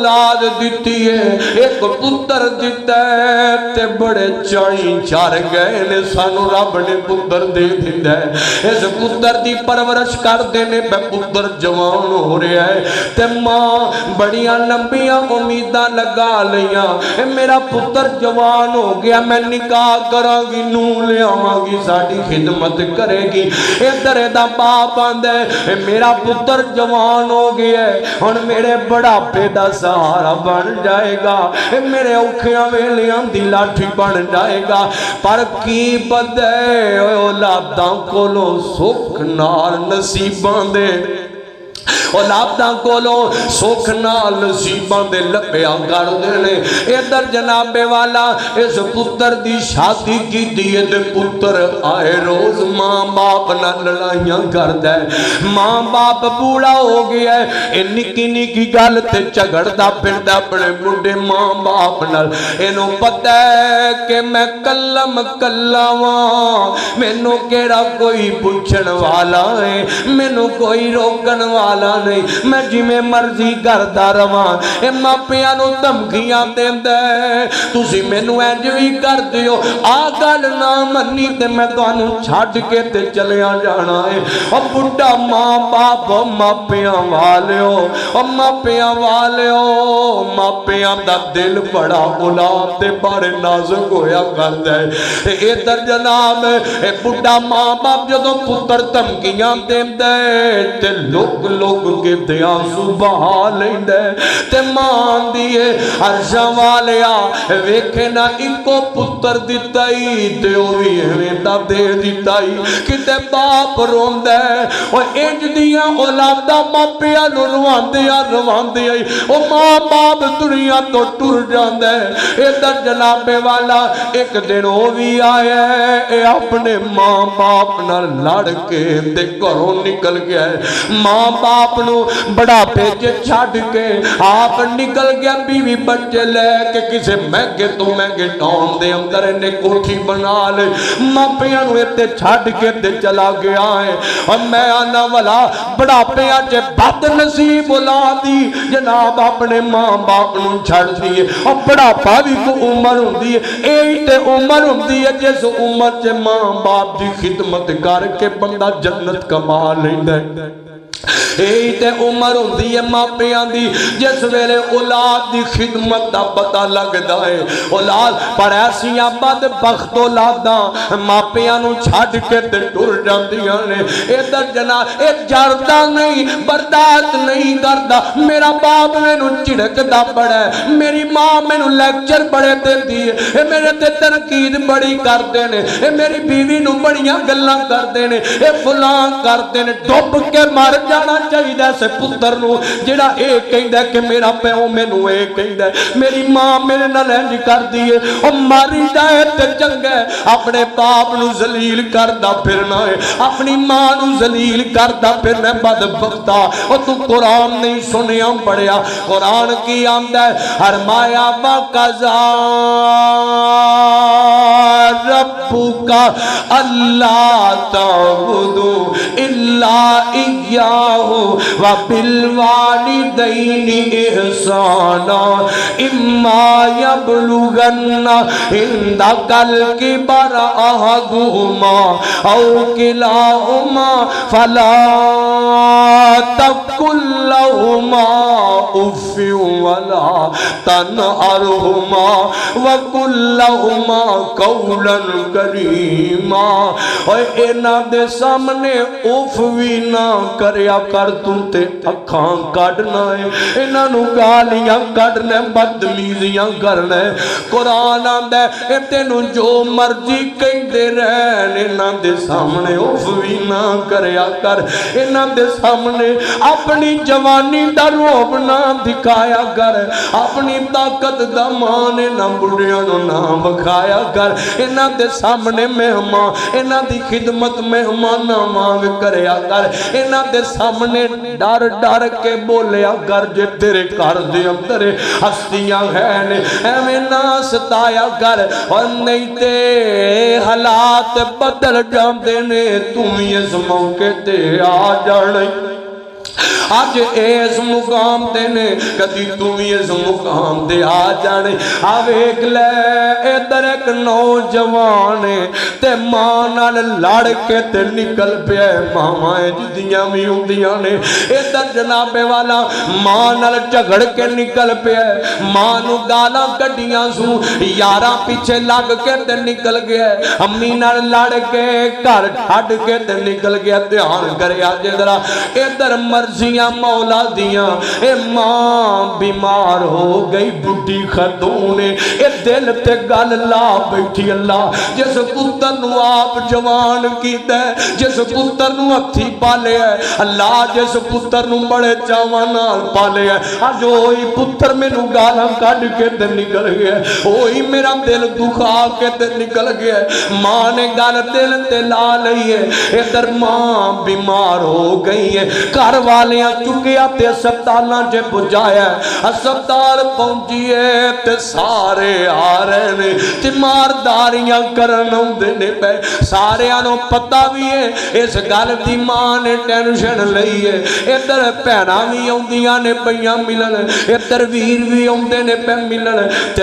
اولاد دیتی ہے ایک پتر دیتا ہے تے بڑے چائی چار گئے نے سانو رب نے پتر دے دیتا ہے اس پتر دی پرورش کر دینے پہ پتر جوان ہو رہا ہے تے ماں بڑیاں لمبیاں امیداں لگا لیاں میرا پتر جوان ہو گیا میں نکاح کراں گی نو لے آواں گی ساڑی خدمت کرے گی ادھر دا باپ آندے میرا پتر جوان ہو گیا ہے اور میرے بڑھاپے دا سہارا بن جائے گا میرے اوکھیاں ویلیاں دی لاٹھی بن جائے گا پر کی بدے اولاداں کولو سکھ نال نصیباں دے اولاداں کولو سکھ نال نصیباں دے لپیاں کر دینے ادھر جناب والا اس پتر دی شادی کی دیئے دے پتر آئے روز ماں باپ نہ لڑائیاں کر دے ماں باپ بوڑا ہو گیا ہے اے نکی نکی گل تے جھگڑ دا پھر دا بڑے بڑے ماں باپ نہ انہوں پتہ ہے کہ میں کلم کلاواں مینوں کیڑا کوئی پوچھن والا ہے مینوں کوئی روکن والا نہیں میں جی میں مرضی کردا رواں اے ماپیاں نو دھمکیاں دیندا ہے تسی مینوں انج وی کر دیو آ گل نہ منی تے میں تانوں چھڈ کے تے چلیا جانا ہے او بڈھا ماں باپ ماپیاں والیو او ماپیاں والیو ماپیاں دا دل بڑا اولاد تے بڑے نازک ہویا کردا ہے ادھر جناب اے بڈھا ماں باپ جدوں پتر دھمکیاں دیندا ہے تے لوگ لوگ کے دیاں صبح لیندے تے ماں دیئے عرشاں والیا ویکھے نہ ایکو پتر دیتائی تے اوہی ہمیں دا دے دیتائی کتے باپ روندے اور انج دیاں اولادہ ماپیاں نو روان دیا روان دیا او ماں باپ دنیا تو ٹر جاندے ادھر جناب والا ایک دن ہو بھی آیا ہے اے اپنے ماں باپ نہ لڑ کے تے گھروں نکل گیا ہے ماں باپ نو بڑا پیجے چھاڑ کے آپ نکل گیا بیوی بچے لے کے کسے مہنگے تو مہنگے ٹاؤن دے اندر انہیں کوٹھی بنا لے ماں پیاں نو اتے چھاڑ کے دے چلا گیا ہے اور میں آنا والا بڑا پیاں جے بد نصیب اولادی جناب اپنے ماں باپ نو چھاڑ دیئے اور بڑا پاوی کو عمر ہوں دیئے ایتے عمر ہوں دیئے جیسے عمر جے ماں باپ دی خدمت کر کے بندہ جنت کما لیندے ایتے عمر ہوندی ہے ماں پیاں دی جس ویلے اولاد دی خدمت دا پتہ لگدا ہے اولاد پر ایسیاں بد بخت اولاداں ماں پیاں نو چھڑ کے تے ٹر جاندیاں نے ادھر جناب اے جردا نہیں برداشت نہیں کردا میرا باپ مینوں چڑکدا بڑا ہے میری ماں مینوں لیکچر بڑے دیندی ہے اے میرے تے تنقید بڑی کردے نے اے میری بیوی نو بڑیاں گلاں کردے نے اے فلاں کردے نے ڈوب کے مر جانا چاہیے سے پتر نو جڑا اے کہندا کہ میرا پیو مینوں اے کہندا میری ماں میرے نال انج کر دیے او ماری جائے تے چنگا ہے اپنے باپ نو ذلیل کردا پھرنا ہے اپنی ماں نو ذلیل کردا پھرنا بدبختا او تو قرآن نہیں سنیا پڑھیا قرآن کی آندا ہے فرمایا وقضا ربک اللہ تعبدوا الا ایاہ وبالوالدین احسانا اما یبلغن عندک الکبر احدہما او کلاہما فلا تقل لہما اف ولا تنہرہما وقل لہما قولا کریما اور انہاں دے سامنے اف وی نہ کریا کر تو تے اکھاں کڈنا ہے انہاں نو گالیاں کڈنا بدتمیزیاں کرنا ہے قرآن آندا ہے تینوں جو مرضی کہندے رہن انہاں دے سامنے اف وی نہ کریا کر انہاں دے سامنے اپنی جوانی دا روب نہ دکھایا کر اپنی طاقت دا مان نہ بڑھیاں نو نہ بکھایا کر انہاں دے سامنے مہمان انہاں دی خدمت مہمان مانگ کریا کر انہاں دے سامنے ڈر ڈر کے بولیا کر جے تیرے گھر دے اندر ہستیاں ہیں ایویں نہ ستایا کر اور نہیں تے حالات بدل جاندے نے تم اس موقع تے آ جانے آج اس مقام تے نے کدی تم اس مقام تے آ جانے آویک لے ادھر ایک نوجوان تے ماں نال لڑ کے تے نکل پیا ماوائیں جدیاں بھی ہوندیاں نے ادھر جناب والا ماں نال جھگڑ کے نکل پیا ماں نو گالاں کڈیاں سو یاراں پیچھے لگ کے تے نکل گیا امی نال لڑ کے گھر چھڈ کے تے نکل گیا دھیان کریا جے ذرا ادھر مرضیاں مولا دیاں اے ماں بیمار ہو گئی بڈھی خاتون اے دل تے گل لا بیٹھی اللہ جس پتر نو آپ جوان کیتا ہے جس پتر نو ہتھی پالے ہے اللہ جس پتر نو بڑے چاواں نال پالے ہے اج وہی پتر مینوں گالاں کڈ کے تے نکل گیا وہی میرا دل دکھا کے تے نکل گیا ماں نے گل دل تے لا لئی ہے ادھر ماں بیمار ہو گئی ہے گھر والیاں چکیا تے ہسپتالاں چ پہنچایا ہسپتال پہنچیے تے سارے آ رہے نے تیمارداریاں کرن اوندے نے پے ساریاں نو پتہ بھی ہے اس گل دی ماں نے ٹینشن لئی ہے ادھر بھیناں بھی اوندیاں نے پیاں ملن ادھر ویر بھی اوندے نے پے ملن تے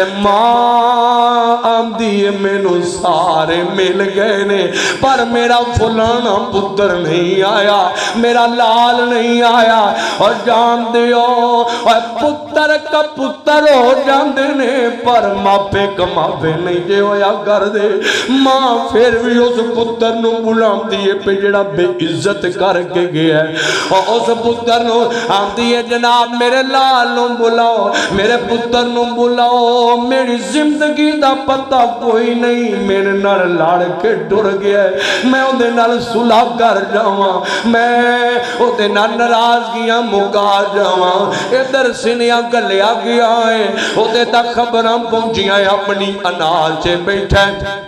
ماں آندی ہے مینوں سارے مل گئے نے پر میرا فلانا پتر نہیں آیا میرا لال نہیں آیا اور جان دیو اور پتر کا پتر ہو جاندے نے پر ماپے کماپے نہیں جے ہویا کر دے ماں پھر بھی اس پتر نو بلام دیئے پہ جڑا بے عزت کر کے گیا ہے اور اس پتر نو آم دیئے جناب میرے لال نو بلاؤ میرے پتر نو بلاؤ میری زندگی دا پتہ کوئی نہیں میرے نال لڑ کے ڈر گیا ہے میں اندے نال صلح کر جاواں میں اندے نال ناراضگیاں مکا جاواں ادھر سنیاں گلیا گیا ہے اندے تک خبراں پہنچیاں اپنی انال چے بیٹھے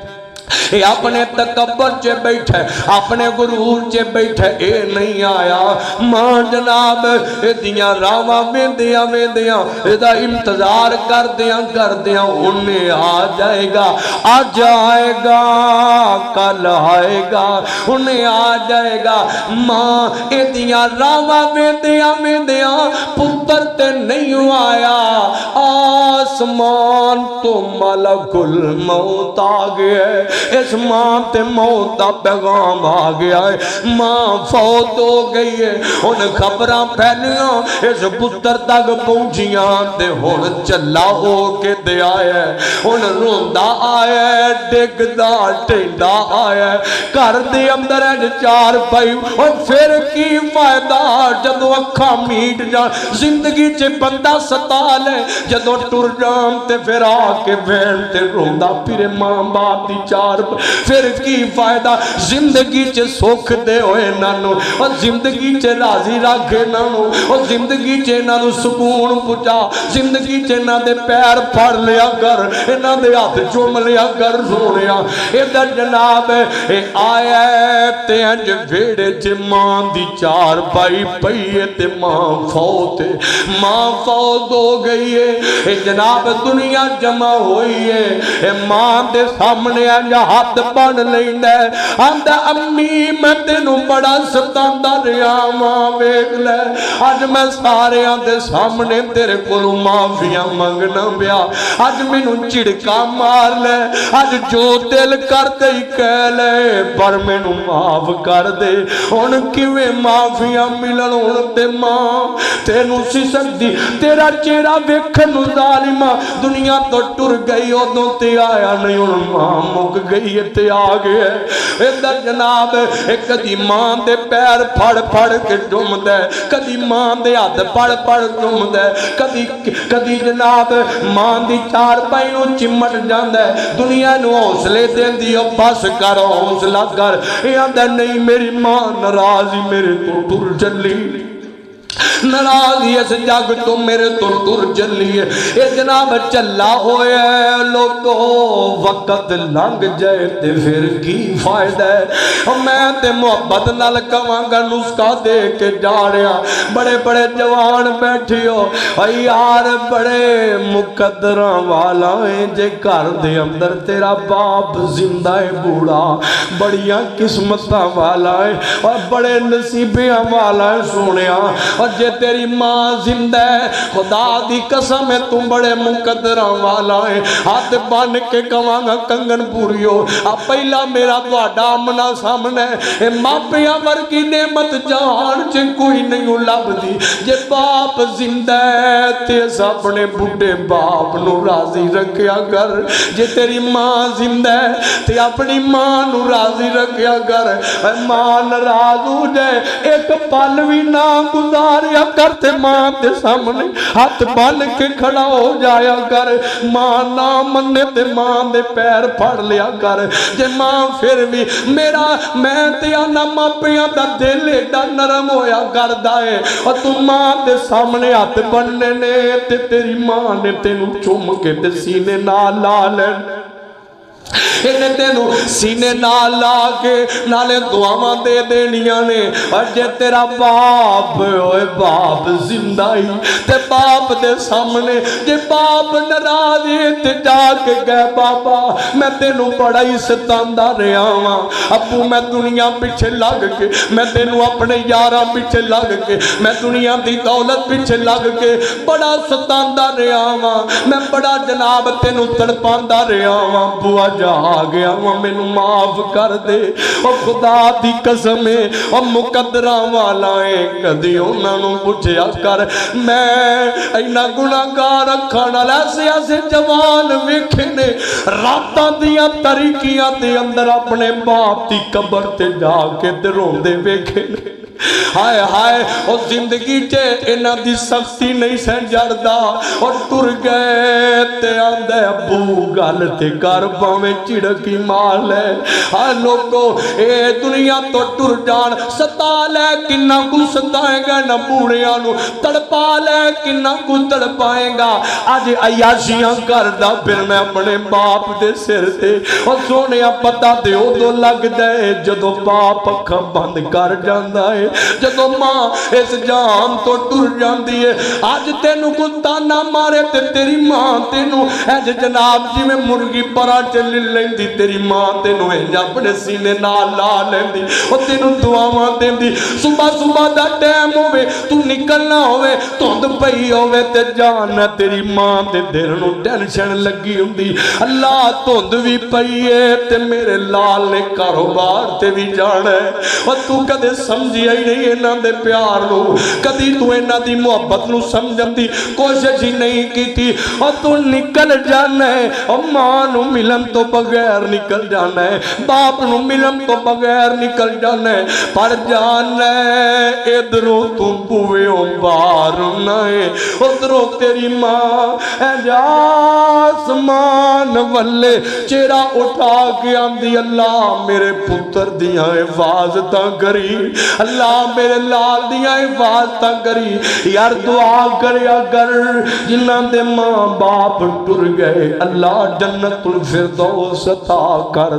اے اپنے تکبر چے بیٹھے اپنے غرور چے بیٹھے اے نہیں آیا ماں جناب اے دیاں راواں ویندیاں ویندیاں اے دا انتظار کر دیاں کر دیاں انہیں آ جائے گا آ جائے گا کل آئے گا انہیں آ جائے گا ماں اے دیاں راواں ویندیاں ویندیاں پتر تے نہیں آیا آسمان تو ملک الموت آ گیا اس ماں تے موت دا پیغام آ گیا ہے ماں فوت ہو گئی ہے ان خبراں پھیلیاں اس پتر تک پہنچیاں تے ہن چلا ہو کے دے آیا ہے ہن روندا آیا ہے ڈگدا ٹینڈا آیا ہے گھر دے اندر چار پائی اور پھر کی فائدہ جدو اکھاں میٹ جان زندگی چے بندہ ستا لے جدو ٹر جان تے پھر آ کے بہن تے روندا پھر ماں باپ دی چار پھر کی فائدہ زندگی چے سوکھ دے ہوئے نانو اور زندگی چے راضی رکھے نانو اور زندگی چے نانو سکون پچا زندگی چے نا دے پیر پھڑ لیا کر نا دے ہاتھ چوم لیا کر سونیا ادھر جناب اے آیا ہے تے انج ویڑے چے ماں دی چار پائی پئیے تے ماں فوت ماں فوت ہو گئی ہے اے جناب دنیا جمع ہوئی ہے اے ماں دے سامنے انجا ہاتھ بن لیندہ ہے آندہ امی میں تینوں بڑا ستاندہ ریا ماں بیگ لے آج میں سارے آندھے سامنے تیرے کلو معافیاں منگنا بیا آج میں نوں چڑکا مار لے آج جو دل کرتے ہی کہہ لے پر میں نوں معاف کر دے ان کیویں معافیاں ملن ان تے ماں تینوں سی سکتی تیرا چہرہ ویکھن ظالمہ دنیا تو ٹر گئی ادوں تے آیا نہیں ان ماں مک گئی تے آ گئے ادھر جناب ایک کدی ماں دے پیر پھڑ پھڑ کے ڈوم دے کدی ماں دے ہاتھ پھڑ پھڑ ڈوم دے کدی کدی جناب ماں دی چار پائی نو چمٹ جاندا ہے دنیا نو حوصلے دیندی او بس کر حوصلہ کر اے آندا نہیں میری ماں ناراضی میرے تو ٹر چلی ناراضی اس جگ تو میرے تو ٹر چلی ہے اے جناب چلا ہوئے لوگو وقت لنگ جائے تے پھر کی فائدہ ہے میں تے محبت نال کواں گا نسخہ دے کے جا رہا بڑے بڑے جوان بیٹھی ہو اے یار بڑے مقدراں والا ہے جے گھر دے اندر تیرا باپ زندہ ہے بوڑھا بڑیاں قسمتاں والا ہے اور بڑے نصیبیاں والا ہے سونیا اور جے جے تیری ماں زندہ ہے خدا دی قسم ہے تم بڑے مقدراں والا ہے ہاتھ بن کے کہاں گا کنگن پوریو اب پہلا میرا بڑا آمنا سامنے اے ماپیاں ورگی نعمت جان چے کوئی نہیں لب دی جے باپ زندہ ہے تے اپنے بڑھے باپ نو راضی رکھیا کر جے تیری ماں زندہ ہے تے اپنی ماں نو راضی رکھیا کر اے ماں ناراض ہو جائے ایک پل بھی نہ گزاریا کرتے ماں تے سامنے ہاتھ بن کے کھڑا ہو جایا کر ماں نہ منے تے ماں دے پیر پھڑ لیا کر جے ماں پھر بھی میرا میں تے آنا ماں پیاں دا دل ایڈا نرم ہویا کر دائے اور تو ماں دے سامنے ہاتھ بننے نے تے تیری ماں نے تینوں چوم کے تے سینے نہ لا لین انہیں تینوں سینے نال لا کے نالے دعاواں دے دینیاں نے اور جے تیرا باپ ہوئے باپ زندہ ہی تے باپ دے سامنے جے باپ ناراض تے جا کے گئے بابا میں تینوں بڑا ہی ستاندہ رہا ہوں ابو میں دنیا پیچھے لگ کے میں تینوں اپنے یاراں پیچھے لگ کے میں دنیا دی دولت پیچھے لگ کے بڑا ستاندہ رہا ہوں میں بڑا جناب تینوں تڑپاندہ رہا ہوں بوا جا گیا وہ میں نو معاف کر دے اور خدا دی قسم ہے اور مقدرہ والا ہے کدی انہاں نو پوچھیا کر میں اینا گناہگار رکھنا ایسے ایسے جوان ویکھے نے راتاں دیاں تاریکیاں دے اندر اپنے باپ دی قبر تے جا کے تے روندے ویکھے نے ہائے ہائے اور زندگی چے انہاں دی سختی نہیں سن جڑدا اور ٹر گئے تے آندے ابو گل تے کر باویں چڑکی مال ہے ہاں لوگو اے دنیا تو ٹر جان ستا لے کنہ کو ستائیں گا نہ بوڑیاں نو تڑپا لے کنہ کو تڑپائیں گا آج عیاشیاں کردہ پھر میں اپنے باپ دے سر تے اور سونے پتہ دے او دو لگ دے جدو باپ اکھا بند کر جاندہ ہے جدو ماں اس جان تو ٹر جاندی ہے آج تینوں کو تانا مارے تے تیری ماں تینوں اج جناب جی میں مرگی پرا چل لیندی تیری ماں تینوں ہے اپنے سینے نال لا لیندی اور تینوں دعاواں دیندی صبح صبح دا ٹائم ہوئے تو نکلنا ہوئے تھند پئی ہوئے تے جان تیری ماں تے دل نو ٹینشن لگی ہوندی اللہ تھند بھی پئی ہے تے میرے لال نے کاروبار تے بھی جانا ہے اور تو کدے سمجھی آئی نہیں انہاں دے پیار نو کدی تو انہاں دی محبت نو سمجھن دی کوشش ہی نہیں کی تھی اور تو نکل جانا ہے اور ماں نو ملن تو بغیر نکل جانا ہے باپ نو ملن تو بغیر نکل جانا ہے پر جانا ہے ادھروں تم بوئے بار نائے ادھروں تیری ماں اے جاسمان والے چیرا اٹھا کے آندی اللہ میرے پتر دیاں حفاظتاں کری اللہ میرے لال دیاں حفاظتاں کری یار دعا کریا کر جنہاں دے ماں باپ ٹر گئے اللہ جنت الفردوس عطا کر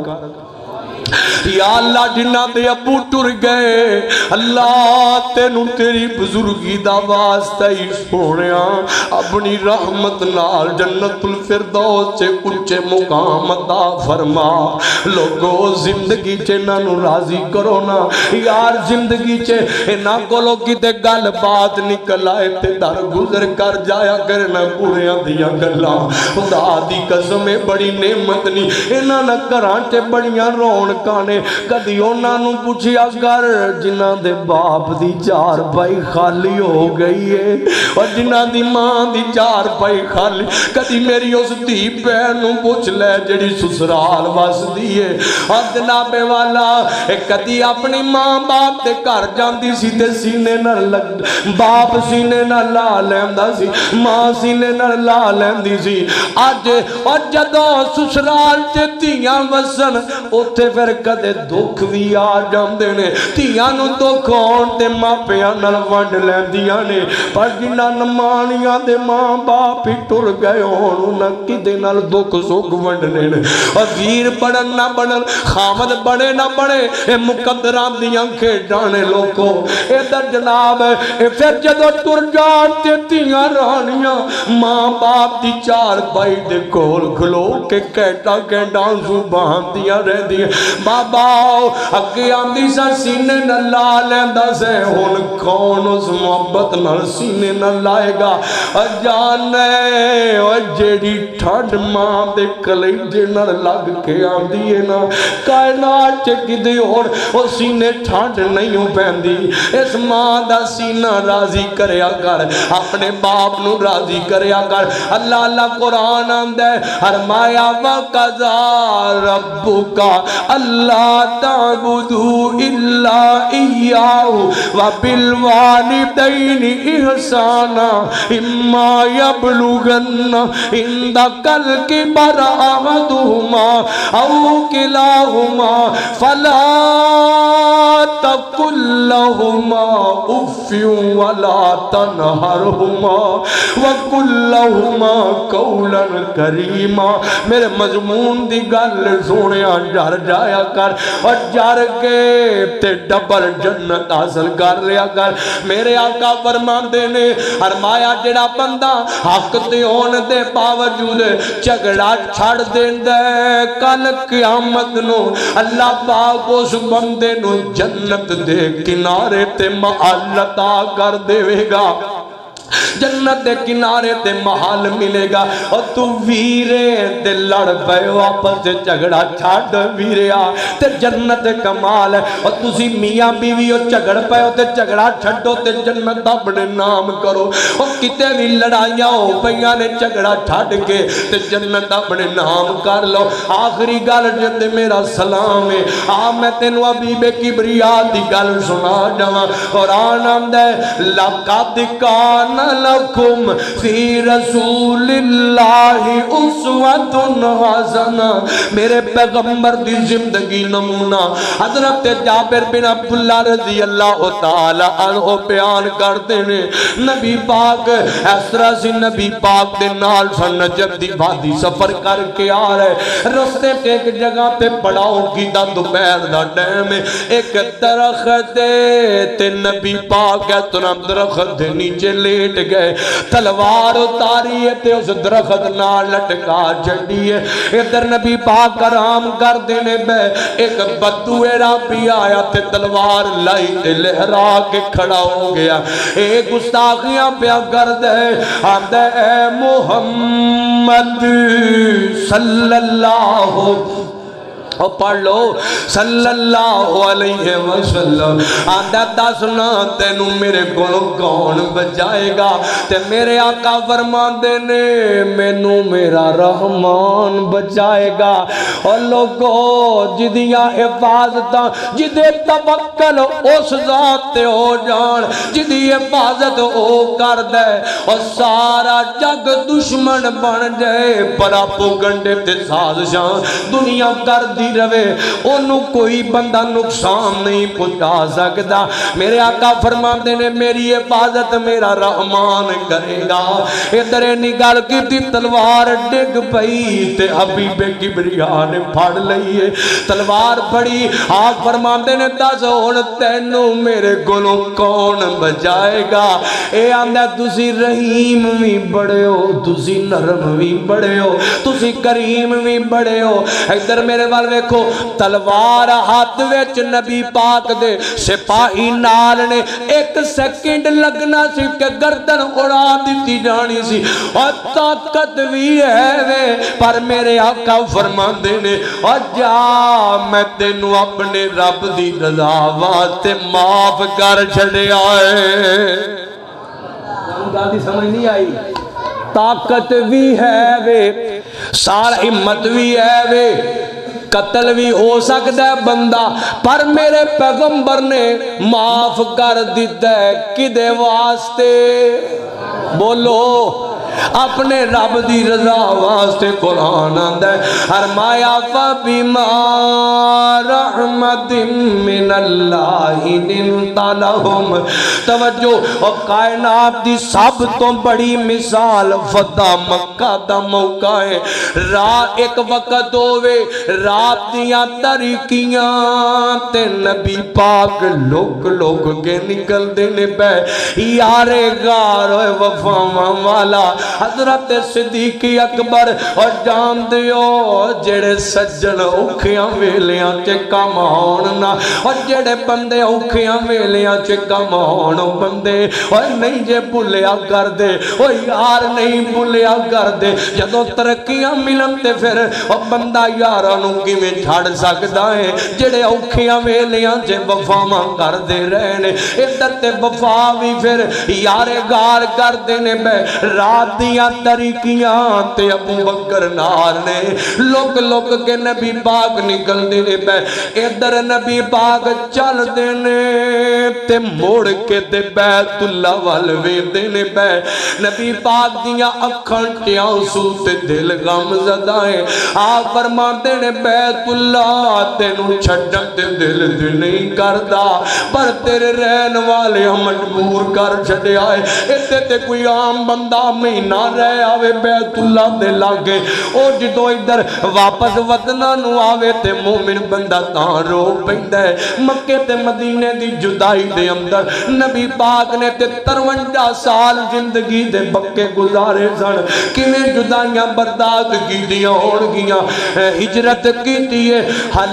یا اللہ جنہ دے ابو ٹر گئے اللہ تینوں تیری بزرگی دا واسطہ ہی سونیا اپنی رحمت نال جنت الفردوس سے اونچے مقام عطا فرما لوگو زندگی چے نانو راضی کرو نا یار زندگی چے انہاں کولو کیتے گل بات نکل آئے تے در گزر کر جایا کرنا پوریاں دیاں گلاں خدا دی قسم بڑی نعمت نہیں انہاں نہ کراں تے بڑیاں رون کانے کدی اونا نو پوچھیا کر جنہ دے باپ دی چار پائی خالی ہو گئی ہے اور جنہ دی ماں دی چار پائی خالی کدی میری اس دی پہن نو پوچھ لے جڑی سسرال واس دی ہے اور جناب والا کدی اپنی ماں باپ دے کر جاندی سی تے سینے نہ لگ باپ سینے نہ لا لیندہ سی ماں سینے نہ لا لیندی سی آج اور جدو سسرال تے تیاں وسن اوتے پھر کدے دکھ بھی آ جاندے نے تیاں نو دکھ ہون تے ماں پیاں نال ونڈ لیندیاں نے پر جنہاں نمانیاں دے ماں باپ ہی ٹر گئے ہون انہاں کدے نال دکھ سکھ ونڈنے نے اور ویر بڑن نہ بڑن خامد بڑے نہ بڑے اے مقدران دیاں کھیڈانے لوگو ادھر جناب اے پھر جدو ٹر جان تے تیاں رانیاں ماں باپ دی چار بھائی دے کول کھلو کے کیٹا کے ڈانسو باندیاں رہ دیا بابا اگے آندی سا سینے نہ لا لیندا سے ہن کون اس محبت نال سینے نہ لائے گا جانے او جیڑی ٹھڈ ماں دے کلیجے نال لگ کے آندی ہے نا کائنات چ کدے ہور او سینے ٹھڈ نہیں پیندی اس ماں دا سینہ راضی کریا کر اپنے باپ نو راضی کریا کر اللہ اللہ قرآن آندا ہے فرمایا وقضا ربک اللہ تعبدوا الا ایاہ وبالوالدین احسانا اما یبلغن عندک الکبر احدہما او کلاہما فلا تقل لہما اف ولا تنہرہما وقل لہما قولا کریما میرے مضمون دی گل سونیا جر جایا کر اور جر کے تے ڈبل جنت حاصل کر لیا کر میرے آقا فرماندے نے فرمایا جڑا بندہ حق تے ہون دے باوجود جھگڑا چھڑ دیندا ہے کل قیامت نو اللہ پاک اس بندے نو جنت دے کنارے تے محل عطا کر دے گا جنت دے کنارے تے محل ملے گا اور تو ویرے تے لڑ پے واپس تے جھگڑا چھڈ ویریا تے جنت کمال ہے اور تسی میاں بیوی او جھگڑ پے تے جھگڑا چھڈو تے جنت اپنے نام کرو اور کتے بھی لڑائیاں ہو پیاں نے جھگڑا چھڈ کے تے جنت اپنے نام کر لو آخری گل جے میرا سلام ہے آ میں تینوں حبیب کبریا دی گل سنا جاواں قرآن آندا ہے لقد کان لکم فی رسول اللہ اسوۃ حسنہ میرے پیغمبر دی زندگی نمونہ حضرت جابر بن عبداللہ رضی اللہ تعالی عنہ بیان کرتے ہیں نبی پاک اس طرح سے نبی پاک دے نال سن نجب دی وادی سفر کر کے آ رہے رستے پہ ایک جگہ پہ پڑاؤ کی دا دوپہر دا ٹائم ہے ایک درخت تے نبی پاک ہے تو نام درخت دے نیچے لیٹ گئے تلوار اتاری ہے تے اس درخت نہ لٹکا چڑی ہے ادھر نبی پاک آرام کر دینے بے ایک بدو رابی آیا تے تلوار لائی تے لہرا کے کھڑا ہو گیا ایک گستاخیاں پیا کر دے آدھے اے محمد صلی اللہ اور پڑھ لو صلی اللہ علیہ وسلم آدھا دسنا تینوں میرے کو کون بچائے گا تے میرے آقا فرماندے نے مینوں میرا رحمان بچائے گا اور لوگو جدیاں حفاظتاں جدے توکل اس ذات تے ہو جان جدی حفاظت ہو کر دے اور سارا جگ دشمن بن جائے بڑا پوگنڈے تے سازشاں دنیا کر دی رہے انہوں کوئی بندہ نقصان نہیں پہنچا سکتا میرے آقا فرماتے نے میری حفاظت میرا رحمان کرے گا ادھر نگال کی تھی تلوار ڈگ پئی تے حبیب کبریا نے پھڑ لئیے تلوار پڑی آپ فرماتے نے دس ہون تینوں میرے گلوں کون بجائے گا اے آندہ تسی رحیم بھی بڑے ہو تسی نرم بھی بڑے ہو تسی کریم بھی بڑے ہو ادھر میرے والوے دیکھو تلوار ہاتھ وچ نبی پاک دے سپاہی نال نے ایک سیکنڈ لگنا سی کہ گردن اڑا دیتی جانی سی اور طاقت بھی ہے وے پر میرے آقا فرماندے نے اور جا میں تینوں اپنے رب دی رضا واسطے معاف کر چھڑے آئے گالی سمجھ نہیں آئی طاقت بھی ہے وے سارا ہمت بھی ہے وے قتل بھی ہو سکتا ہے بندہ پر میرے پیغمبر نے معاف کر دیتا ہے کدے واسطے بولو اپنے رب دی رضا واسطے قرآن آندا ہے فرمایا فبما رحمت من اللہ لنت لہم توجہ اور کائنات دی سب تو بڑی مثال فتح مکہ دا موقع ہے رات ایک وقت ہوئے رات دیاں تاریکیاں تے نبی پاک لوگ لوگ کے نکل دینے پہ یارے غار وفاواں والا حضرت صدیق اکبر اور جان دیو جڑے سجن اوکھیاں ویلیاں چے کم ہون نا اور جڑے بندے اوکھیاں ویلیاں چے کم ہون بندے اور نہیں جے بھولیا کر دے او یار نہیں بھولیا کر دے جدوں ترقیاں ملن تے پھر او بندہ یاراں نوں کیویں چھڑ سکدا ہے جڑے اوکھیاں ویلیاں چے وفاواں کر دے رہن ادھر تے وفا بھی پھر یارے گار کر دینے بے رات دیاں طریقیاں تے ابو بکر نار نے لوک لوک کے نبی پاک نکل دینے بے ادھر نبی پاک چل دینے تے موڑ کے تے بیت اللہ والوے دینے بے نبی پاک دیاں اکھاں ٹیاں سو تے دل غم زدائیں آپ فرما دینے بیت اللہ تینوں چھڑن تے دل دل نہیں کردہ پر تیرے رہن والے ہم مجبور کر چھڑے آئے اتے تے کوئی عام بندہ مہینہ رہ آوے بیت اللہ دے لاگے او جدو ادھر واپس وطنہ نو آوے تے مومن بندہ تاں رو پہندہ ہے مکہ تے مدینے دی جدائی دے اندر نبی پاک نے تے ترونجا سال زندگی دے بکے گزارے سن کیویں جدائیاں برداشت کی دیاں ہوڑ گیاں ہجرت کی دیئے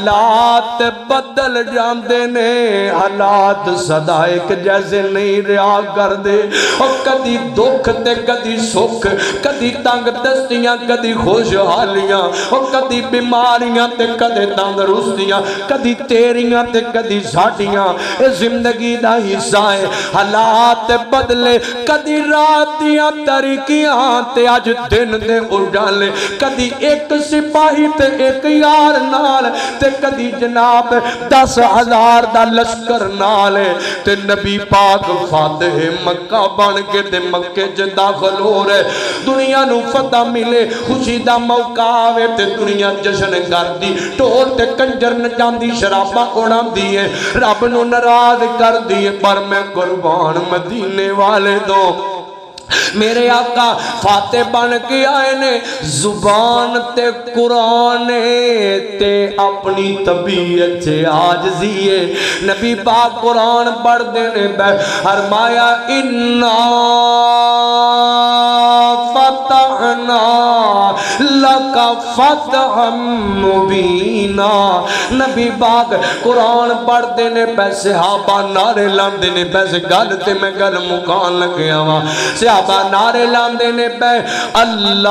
حالات بدل جاندے نے حالات صدا ایک جیسے نہیں رہا کر دے اور کدی دکھ تے کدی سکھ کدی تنگ دستیاں کدی خوشحالیاں اور کدی بیماریاں تے کدی تندرستیاں کدی تیریاں تے کدی ساٹیاں اے زندگی دا حصہ ہے حالات بدلے کدی رات دیاں طریقیاں تے آج دن دے اجالے کدی ایک سپاہی تے ایک یار نال تے کدی جناب دس ہزار دا لشکر نالے تے نبی پاک فاتح مکہ بن کے تے مکہ جے داخل ہو رہے دنیا نو فتح ملے خوشی دا موقع آوے تے دنیا جشن کر دی ٹول تے کنجر نچان دی شرابہ اڑا دیئے رب نو نراض کر دیئے پر میں قربان مدینے والے دو میرے آقا فاتح بن کے آئے نے زبان تے قرآن تے اپنی طبیعت سے آجزیے نبی پاک قرآن پڑھ دینے بے فرمایا اِنَّا فتحنا لَكَ فَتْحًا مُبِينًا نبی پاک قرآن پڑھ دینے پہ صحابہ نعرے لام دینے پہ سے گل تے میں گل مکان لگیا ہوا صحابہ نعرے لام دینے پہ اللہ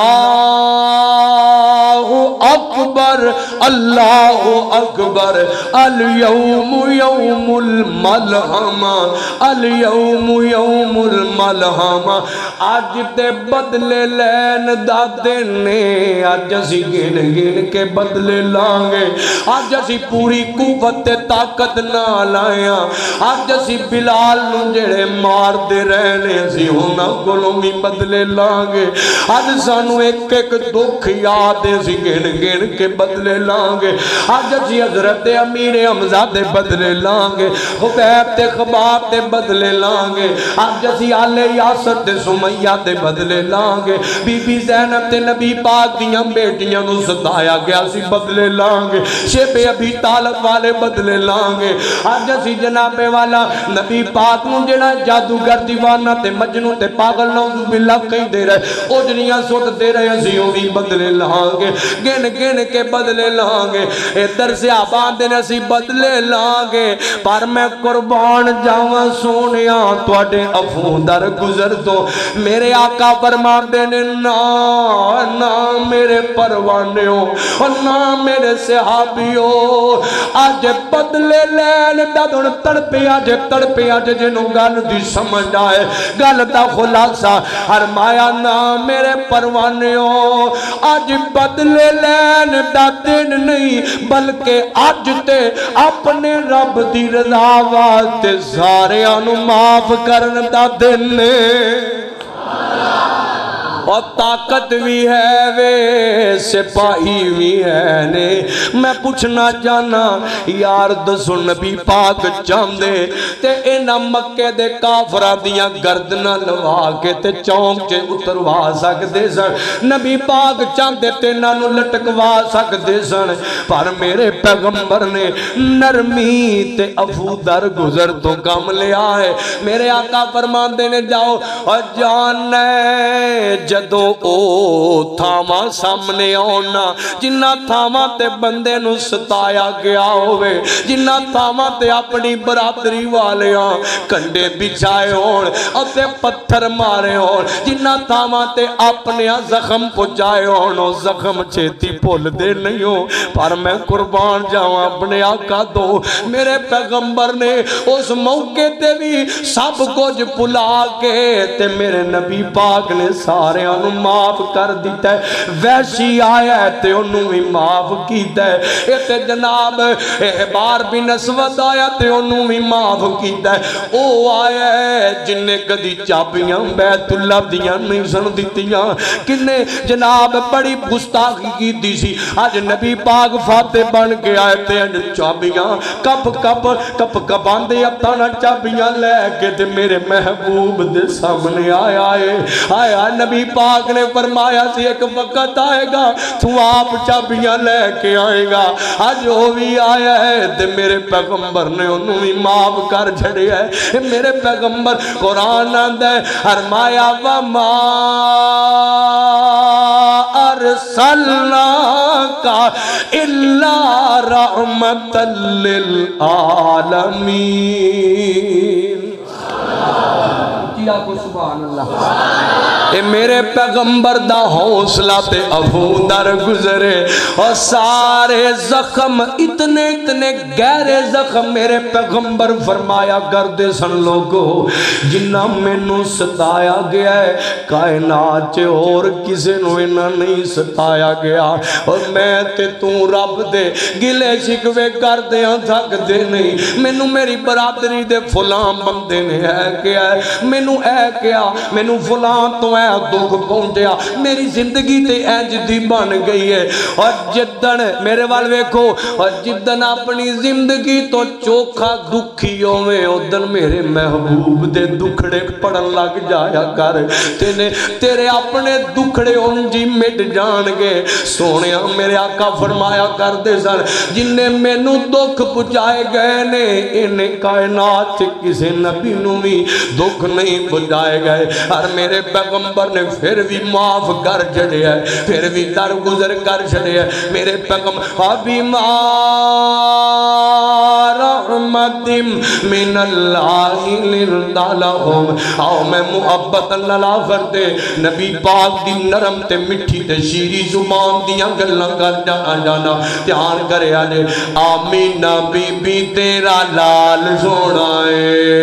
اکبر اللہ اکبر الیوم یوم الملحمہ الیوم یوم الملحمہ آج تے بدلے لین دا دینے آج اسی گن گن کے بدلے لانگے آج اسی پوری قوت طاقت نہ لائیاں آج اسی بلال نو جڑے مار دے رہنے اسی ہونا کلوں بھی بدلے لانگے آج سانو ایک ایک دکھ یاد اسی گن گن کے بدلے لانگے آج اسی حضرت امیر حمزہ دے بدلے لانگے حبیب تے خباب دے بدلے لانگے آج اسی آل یاسر تے سمیہ دے بدلے لانگے بی بی زینب تے نبی پاک دیاں بیٹیاں نو ستایا گیا سی بدلے لانگے شیب ابھی طالب والے بدلے لانگے آج اسی جناب والا نبی پاک نو جڑا جادوگر دیوانہ تے مجنو تے پاگل نوزو باللہ کہیں دے رہے اوجنیاں سوٹ دے رہے ہزیوں بھی بدلے لانگے گن گن کے بدلے لانگے ادھر سے آبان دے نسی بدلے لانگے پر میں قربان جاواں سونیاں توڑے افون در گزر تو میرے آقا فرمان دینے نا نا میرے پروانے ہو اور نا میرے صحابیوں آج بدلے لین دادن تڑپے آج تڑپے آج جنہوں گل دی سمجھ آئے گل دا خلاصہ فرمایا نا میرے پروانے ہو آج بدلے لین دا دن نہیں بلکہ آج تے اپنے رب دی رضا واسطے سارے آنو معاف کرن دا دن اور طاقت بھی ہے وے سپاہی بھی ہے نے میں پوچھنا جانا یار دسو نبی پاک چاندے تے اینا مکے دے کافرہ دیاں گردنہ لوا کے تے چونک چے اتروا سکتے سن نبی پاک چاندے تے نانو لٹکوا سکتے سن پر میرے پیغمبر نے نرمی تے افو در گزر تو کم لے آئے میرے آقا فرمان دینے جاؤ اور جانے جدوں او تھاواں سامنے آنا جنہ تھاواں تے بندے نو ستایا گیا ہوئے جنہ تھاواں تے اپنی برادری والیاں کنڈے بچھائے ہون اتے پتھر مارے ہون جنہ تھاواں تے اپنے زخم پہنچائے ہون او زخم چھیتی بھول دے نہیں ہو پر میں قربان جاؤں اپنے آقا دو میرے پیغمبر نے اس موقع تے بھی سب کچھ بھلا کے تے میرے نبی پاک نے سارے انہوں معاف کر دیتا ہے ویسی آیا ہے تے انہوں بھی معاف کیتا ہے اے تے جناب احبار بن اسود آیا تے انہوں بھی معاف کیتا ہے او آیا ہے جن نے کدی چابیاں بیت اللہ دیاں نہیں سن دیتیاں کنے جناب بڑی گستاخی کی دی سی آج نبی پاک فاتح بن کے آئے تے چابیاں کپ کپ کپ کپان دے اپنا چابیاں لے کے تے میرے محبوب دے سامنے آیا ہے آیا نبی پاک نے فرمایا سی ایک وقت آئے گا تو آپ چابیاں لے کے آئے گا آج وہ بھی آیا ہے تے میرے پیغمبر نے انہوں بھی معاف کر چھڑے ہے میرے پیغمبر قرآن آندہ ہے فرمایا وما ارسلنا کا الا رحمت للعالمین کیا کو سبحان اللہ اے میرے پیغمبر دا حوصلہ تے ابو در گزرے اور سارے زخم اتنے اتنے گہرے زخم میرے پیغمبر فرمایا کردے سن لوگو جنہ میں نو ستایا گیا ہے کائنات چے اور کسی نو انہ نہیں ستایا گیا اور میں تے تو رب دے گلے شکوے کردے ہاں تھک دے نہیں میں نو میری برادری دے فلان بندے نے ہے کیا ہے میں نو اے کیا میں نو فلان تو اے دکھ پہنچیا میری زندگی تے اینج دی بن گئی ہے اور جدن میرے والوے کو اور جدن اپنی زندگی تو چوکھا دکھیوں میں ادن میرے محبوب دے دکھڑے پڑن لگ جایا کر تینے تیرے اپنے دکھڑے انجی مٹ جان گے سونیا میرے آقا فرمایا کر دے سر جنہیں میں نو دکھ پچائے گئے نے انہیں کائنات کسی نبی نو بھی دکھ نہیں پچائے گئے اور میرے پیغمبر نے پھر بھی معاف کر چھڑے ہے پھر بھی در گزر کر چھڑے ہے میرے پیغمبر ابھی رحمت من اللہ لردالہم آؤ میں محبت اللہ کرتے نبی پاک دی نرم تے مٹھی تے شیری زبان دیاں گلہ کر جانا جانا دھیان کرے آجے آمینہ بی بی تیرا لال سونائے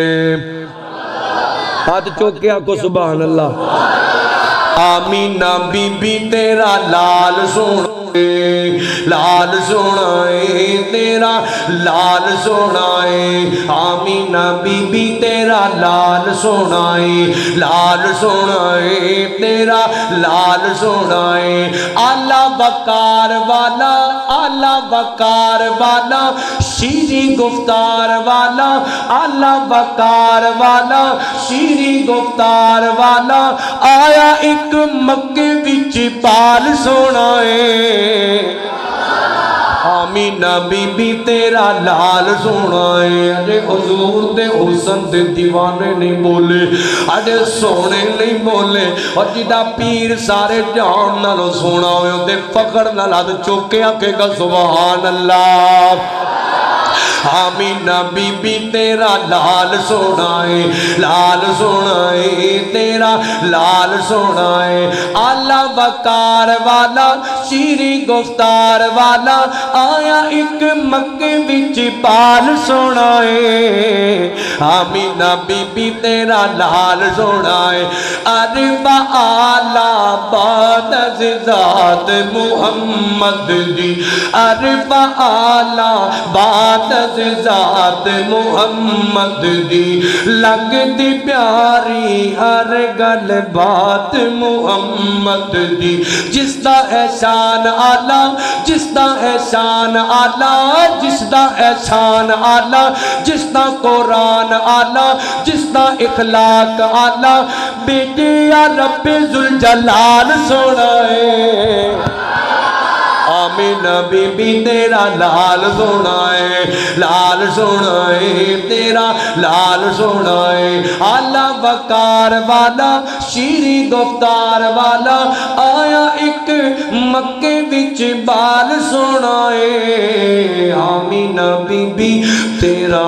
ہاتھ چوکیا کو سبحان اللہ آمینہ بی بی تیرا لال سونائے لال سونائے تیرا لال سونائے آمینہ بی بی تیرا لال سونائے لال سونائے تیرا لال سونائے آلہ وقار والا آلہ وقار والا شیری گفتار والا آلہ وقار والا شیری گفتار والا آیا ایک مکے وچ پال سونائے آمینہ بی بی تیرا لال سونائے اجے حضور دے حسن دے دیوانے نہیں بولے اجے سونے نہیں بولے اور جدہ پیر سارے جان نالو سونا ہوئے دے فقر نالاد چوکے آکے گا سبحان اللہ آمینہ بی بی تیرا لال سونائے لال سونائے تیرا لال سونائے آلہ وقار والا شیری گفتار والا آیا ایک مکے وچ پال سونائے آمینہ بی بی تیرا لال سونائے عربہ آلہ باد ذات محمد دی عربہ آلہ باد ذات محمد دی لگ دی پیاری ہر گل بات محمد دی جس دا احسان آلہ جس دا احسان آلہ جس دا احسان آلہ جس دا قرآن آلہ جس دا اخلاق آلہ بیٹے یا رب ذوالجلال سنائے آمینہ بی بی تیرا لال سونائے لال سونائے تیرا لال سونائے آلہ وقار والا شیریں گفتار والا آیا ایک مکے وچ بال سونا ہے آمینہ بی بی تیرا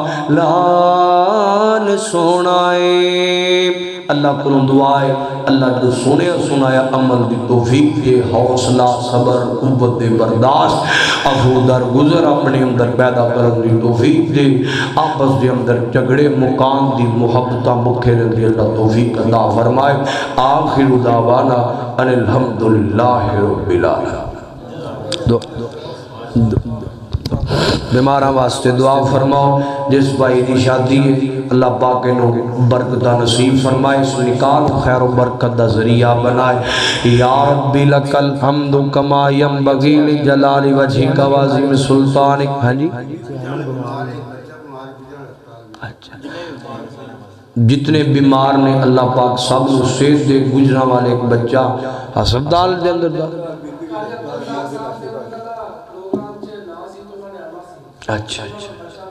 لال سونا ہے اللہ کروں دعائے اللہ جو سنے سنایا عمل دی توفیق دے حوصلہ صبر قوت دے برداشت افو در گزر اپنے اندر پیدا کرن دی توفیق دے آپس دے اندر جھگڑے مقام دی محبتہ مکھے دی اللہ توفیق عطا فرمائے آخر دعوانا ان الحمدللہ رب العالمین دو بیماراں واسطے دعا فرماؤ جس بھائی دی شادی ہے اللہ پاک انہوں برکتہ نصیب فرمائے اس نکاح خیر و برکت دا ذریعہ بنائے یا ربی لک الحمد کما ینبغی لجلال وجہک وعظیم سلطانک ہاں جی جتنے بیمار نے اللہ پاک سب نو صحت دے گجرہ والے ایک بچہ ہسپتال دے اندر دا اچھا اچھا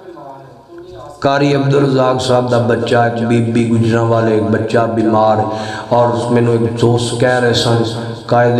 قاری عبدالرزاق صاحب دا بچہ ایک بی بی گجرہ والے ایک بچہ بیمار اور اس میں نو ایک دوست کہہ رہے سن قائد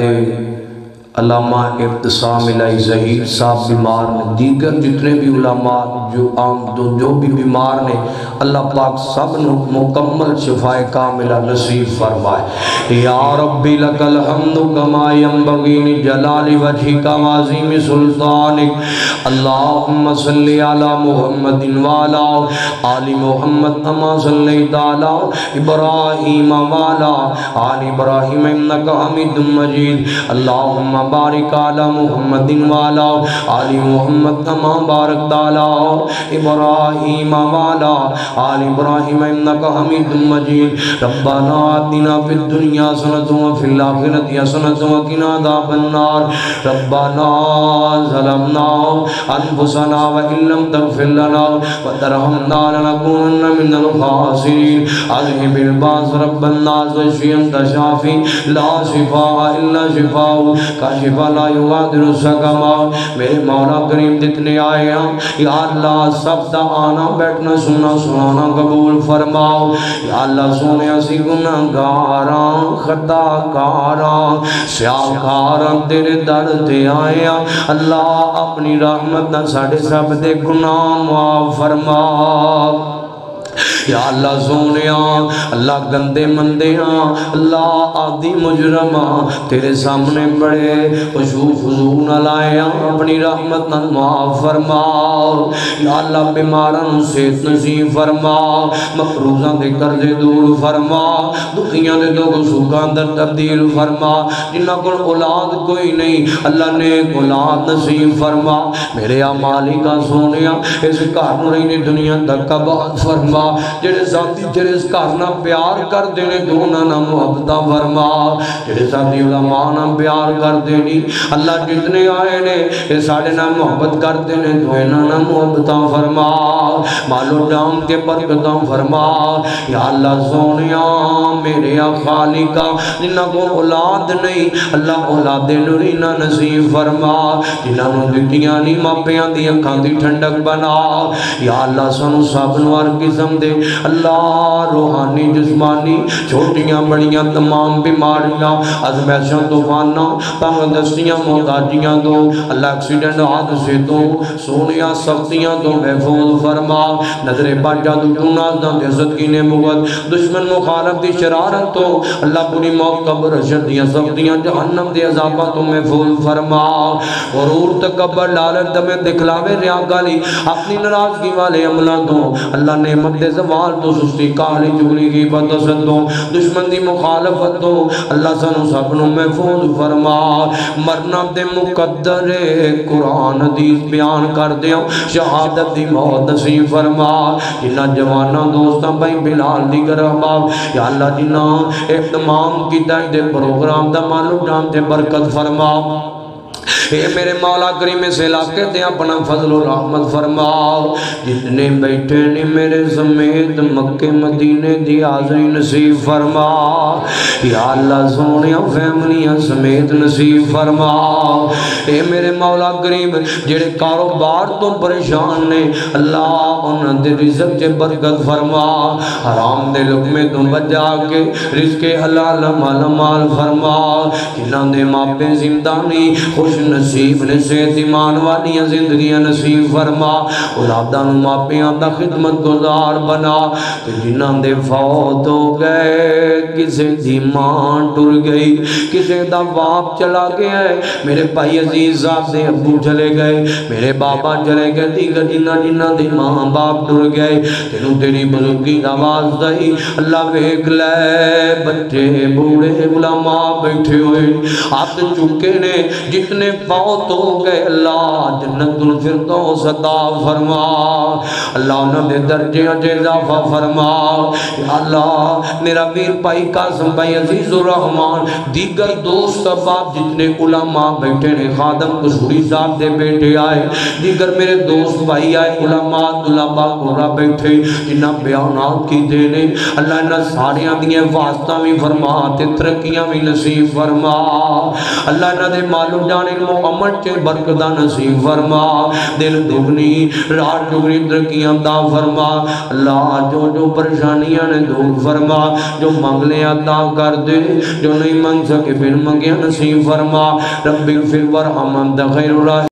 علامہ ابتسام الہی ظہیر صاحب بیمار نے دیگر جتنے بھی علماء جو عام جو بھی بیمار نے اللہ پاک سب نے مکمل شفائے کاملہ نصیب فرمائے یا ربی لک الحمد کما ینبغی لجلال وجہک وعظیم سلطانک اللہم صلی علی محمد وعلی آل محمد کما صلیت علی ابراہیم وعلی آل ابراہیم انک حمید مجید اللہم بارک علی محمد وعلی آل محمد کما بارکت علی ابراہیم وعلی آل ابراہیم انک حمید مجید ربنا آتنا فی الدنیا حسنۃ وفی الآخرۃ حسنۃ وقنا عذاب النار ربنا ظلمنا انفسنا وان لم تغفر لنا وترحمنا لنكونن من الخاسرین اذهب الباس رب الناس واشف انت شافی لا شفاء الا شفاؤک شفا لا یغادر سقما میرے مولا کریم جتنے آئے ہیں یا اللہ سب دا آنا بیٹھنا سننا سنانا قبول فرماؤ یا اللہ سونے اسی گناہگاراں خطاکاراں سیاکاراں تیرے در تے آئے ہیں اللہ اپنی رحمت نہ ساڑھے سب دے گناہ معاف فرماؤ یا اللہ سونیاں اللہ گندے مندیاں اللہ آدھی مجرماں تیرے سامنے بڑے خشوع خضوع نہ لائے اپنی رحمت نہ معاف فرماؤ یا اللہ بیماران صحت نصیب فرما مقروضاں دے قرضے دور فرما دکھیاں دے دو سوکاں در تبدیل فرما جنہ کو اولاد کوئی نہیں اللہ نے اولاد نصیب فرما میرے مالک سونیاں اس کارنو رہی دنیا تک کبات فرما جڑے ذاتی جڑے اس کارنا پیار کر دینے دونا نہ محبتہ فرما جڑے ذاتی علماء نہ پیار کر دینی اللہ جتنے آئے نے یہ ساڑھے نہ محبت کر دینے دونا نہ محبتہ فرما مالو جام کے برکتہ فرما یا اللہ سونیاں میرے خالقہ جنہ کو اولاد نہیں اللہ اولاد نورینہ نصیب فرما جنہ نو دکھیاں نہیں ماپیاں دی اکھاں دی ٹھنڈک بنا یا اللہ سنو سابنوار قسم دے اللہ روحانی جسمانی چھوٹیاں بڑیاں تمام بیماریاں ازمیشاں طوفاناں تنگ دستیاں محتاجیاں دو اللہ ایکسیڈنٹ حادثے تو سونیاں سختیاں تو محفوظ فرما نظر باجا تو جنازاں دے صدقینے بغت دشمن مخالف دی شرارت تو اللہ پوری موت قبر شردیاں سختیاں جہنم دے عذابہ تو محفوظ فرما غرور تکبر لالت دمیں دکھلاوے ریاکالی اپنی ناراضگی والے عملہ دو اللہ نعمت دے زوال تو سستی کالی چگلی کی بدست دو دشمن دی مخالفت دو اللہ سنو سبنو محفوظ فرما مرنا دے مقدر قرآن حدیث بیان کر دیا شہادت دی موت نصیب فرما جنہ جوانا دوستاں بھائی بلال دی گرہباب یا اللہ جنہ اہتمام کی دائی دے پروگرام دا مالو جان دے برکت فرما اے میرے مولا کریم اس علاقے تے اپنا فضل و رحمت فرماؤ جتنے بیٹھے نے میرے سمیت مکہ مدینے دی حاضری نصیب فرما یا اللہ سونیا فیملیاں سمیت نصیب فرما اے میرے مولا کریم جڑے کاروبار تو پریشان نے اللہ انہاں دے رزق چ برکت فرما حرام دے لقمے تو بچا کے رزق حلال مال مال فرما جنہاں دے ماپے زندانی خوش نصیب نے صحت ایمان والی زندگیاں نصیب فرما اولاداں نوں ماپیاں دا خدمت گزار بنا تے جنہاں دے فوت ہو گئے کسے دی ماں ٹر گئی کسے دا باپ چلا گیا ہے میرے بھائی عزیز صاحب دے ابو چلے گئے میرے بابا چلے گئے دیگر جنہ جنہ دے ماں باپ ٹر گئے تینوں تیری بزرگی آواز دئی اللہ ویکھ لے بچے بوڑھے علماء بیٹھے ہوئے ہاتھ چکے نے جتنے فوت ہو گئے اللہ جنت الفردوس عطا فرما اللہ انہوں نے درجے اچ اضافہ فرما اللہ میرا ویر بھائی قاسم بھائی عزیز الرحمان دیگر دوست احباب جتنے علماء بیٹھے نے خادم قصوری صاحب دے بیٹے آئے دیگر میرے دوست بھائی آئے علماء طلباء گورا بیٹھے جنہ بیانات کی دینے اللہ انہ ساریاں دیئے واسطہ بھی فرما تے ترقیاں بھی نصیب فرما اللہ انہ دے معلوم جانے محمد کے برکتہ نصیب فرما دل دگنی رات دگنی ترقیاں دا فرما اللہ جو جو پریشانیاں نے دور فرما جو منگلے عطا کر دے جو نہیں منگ سکے پھر منگیاں نصیب فرما رب اغفر ورحم انت خیر الراحمین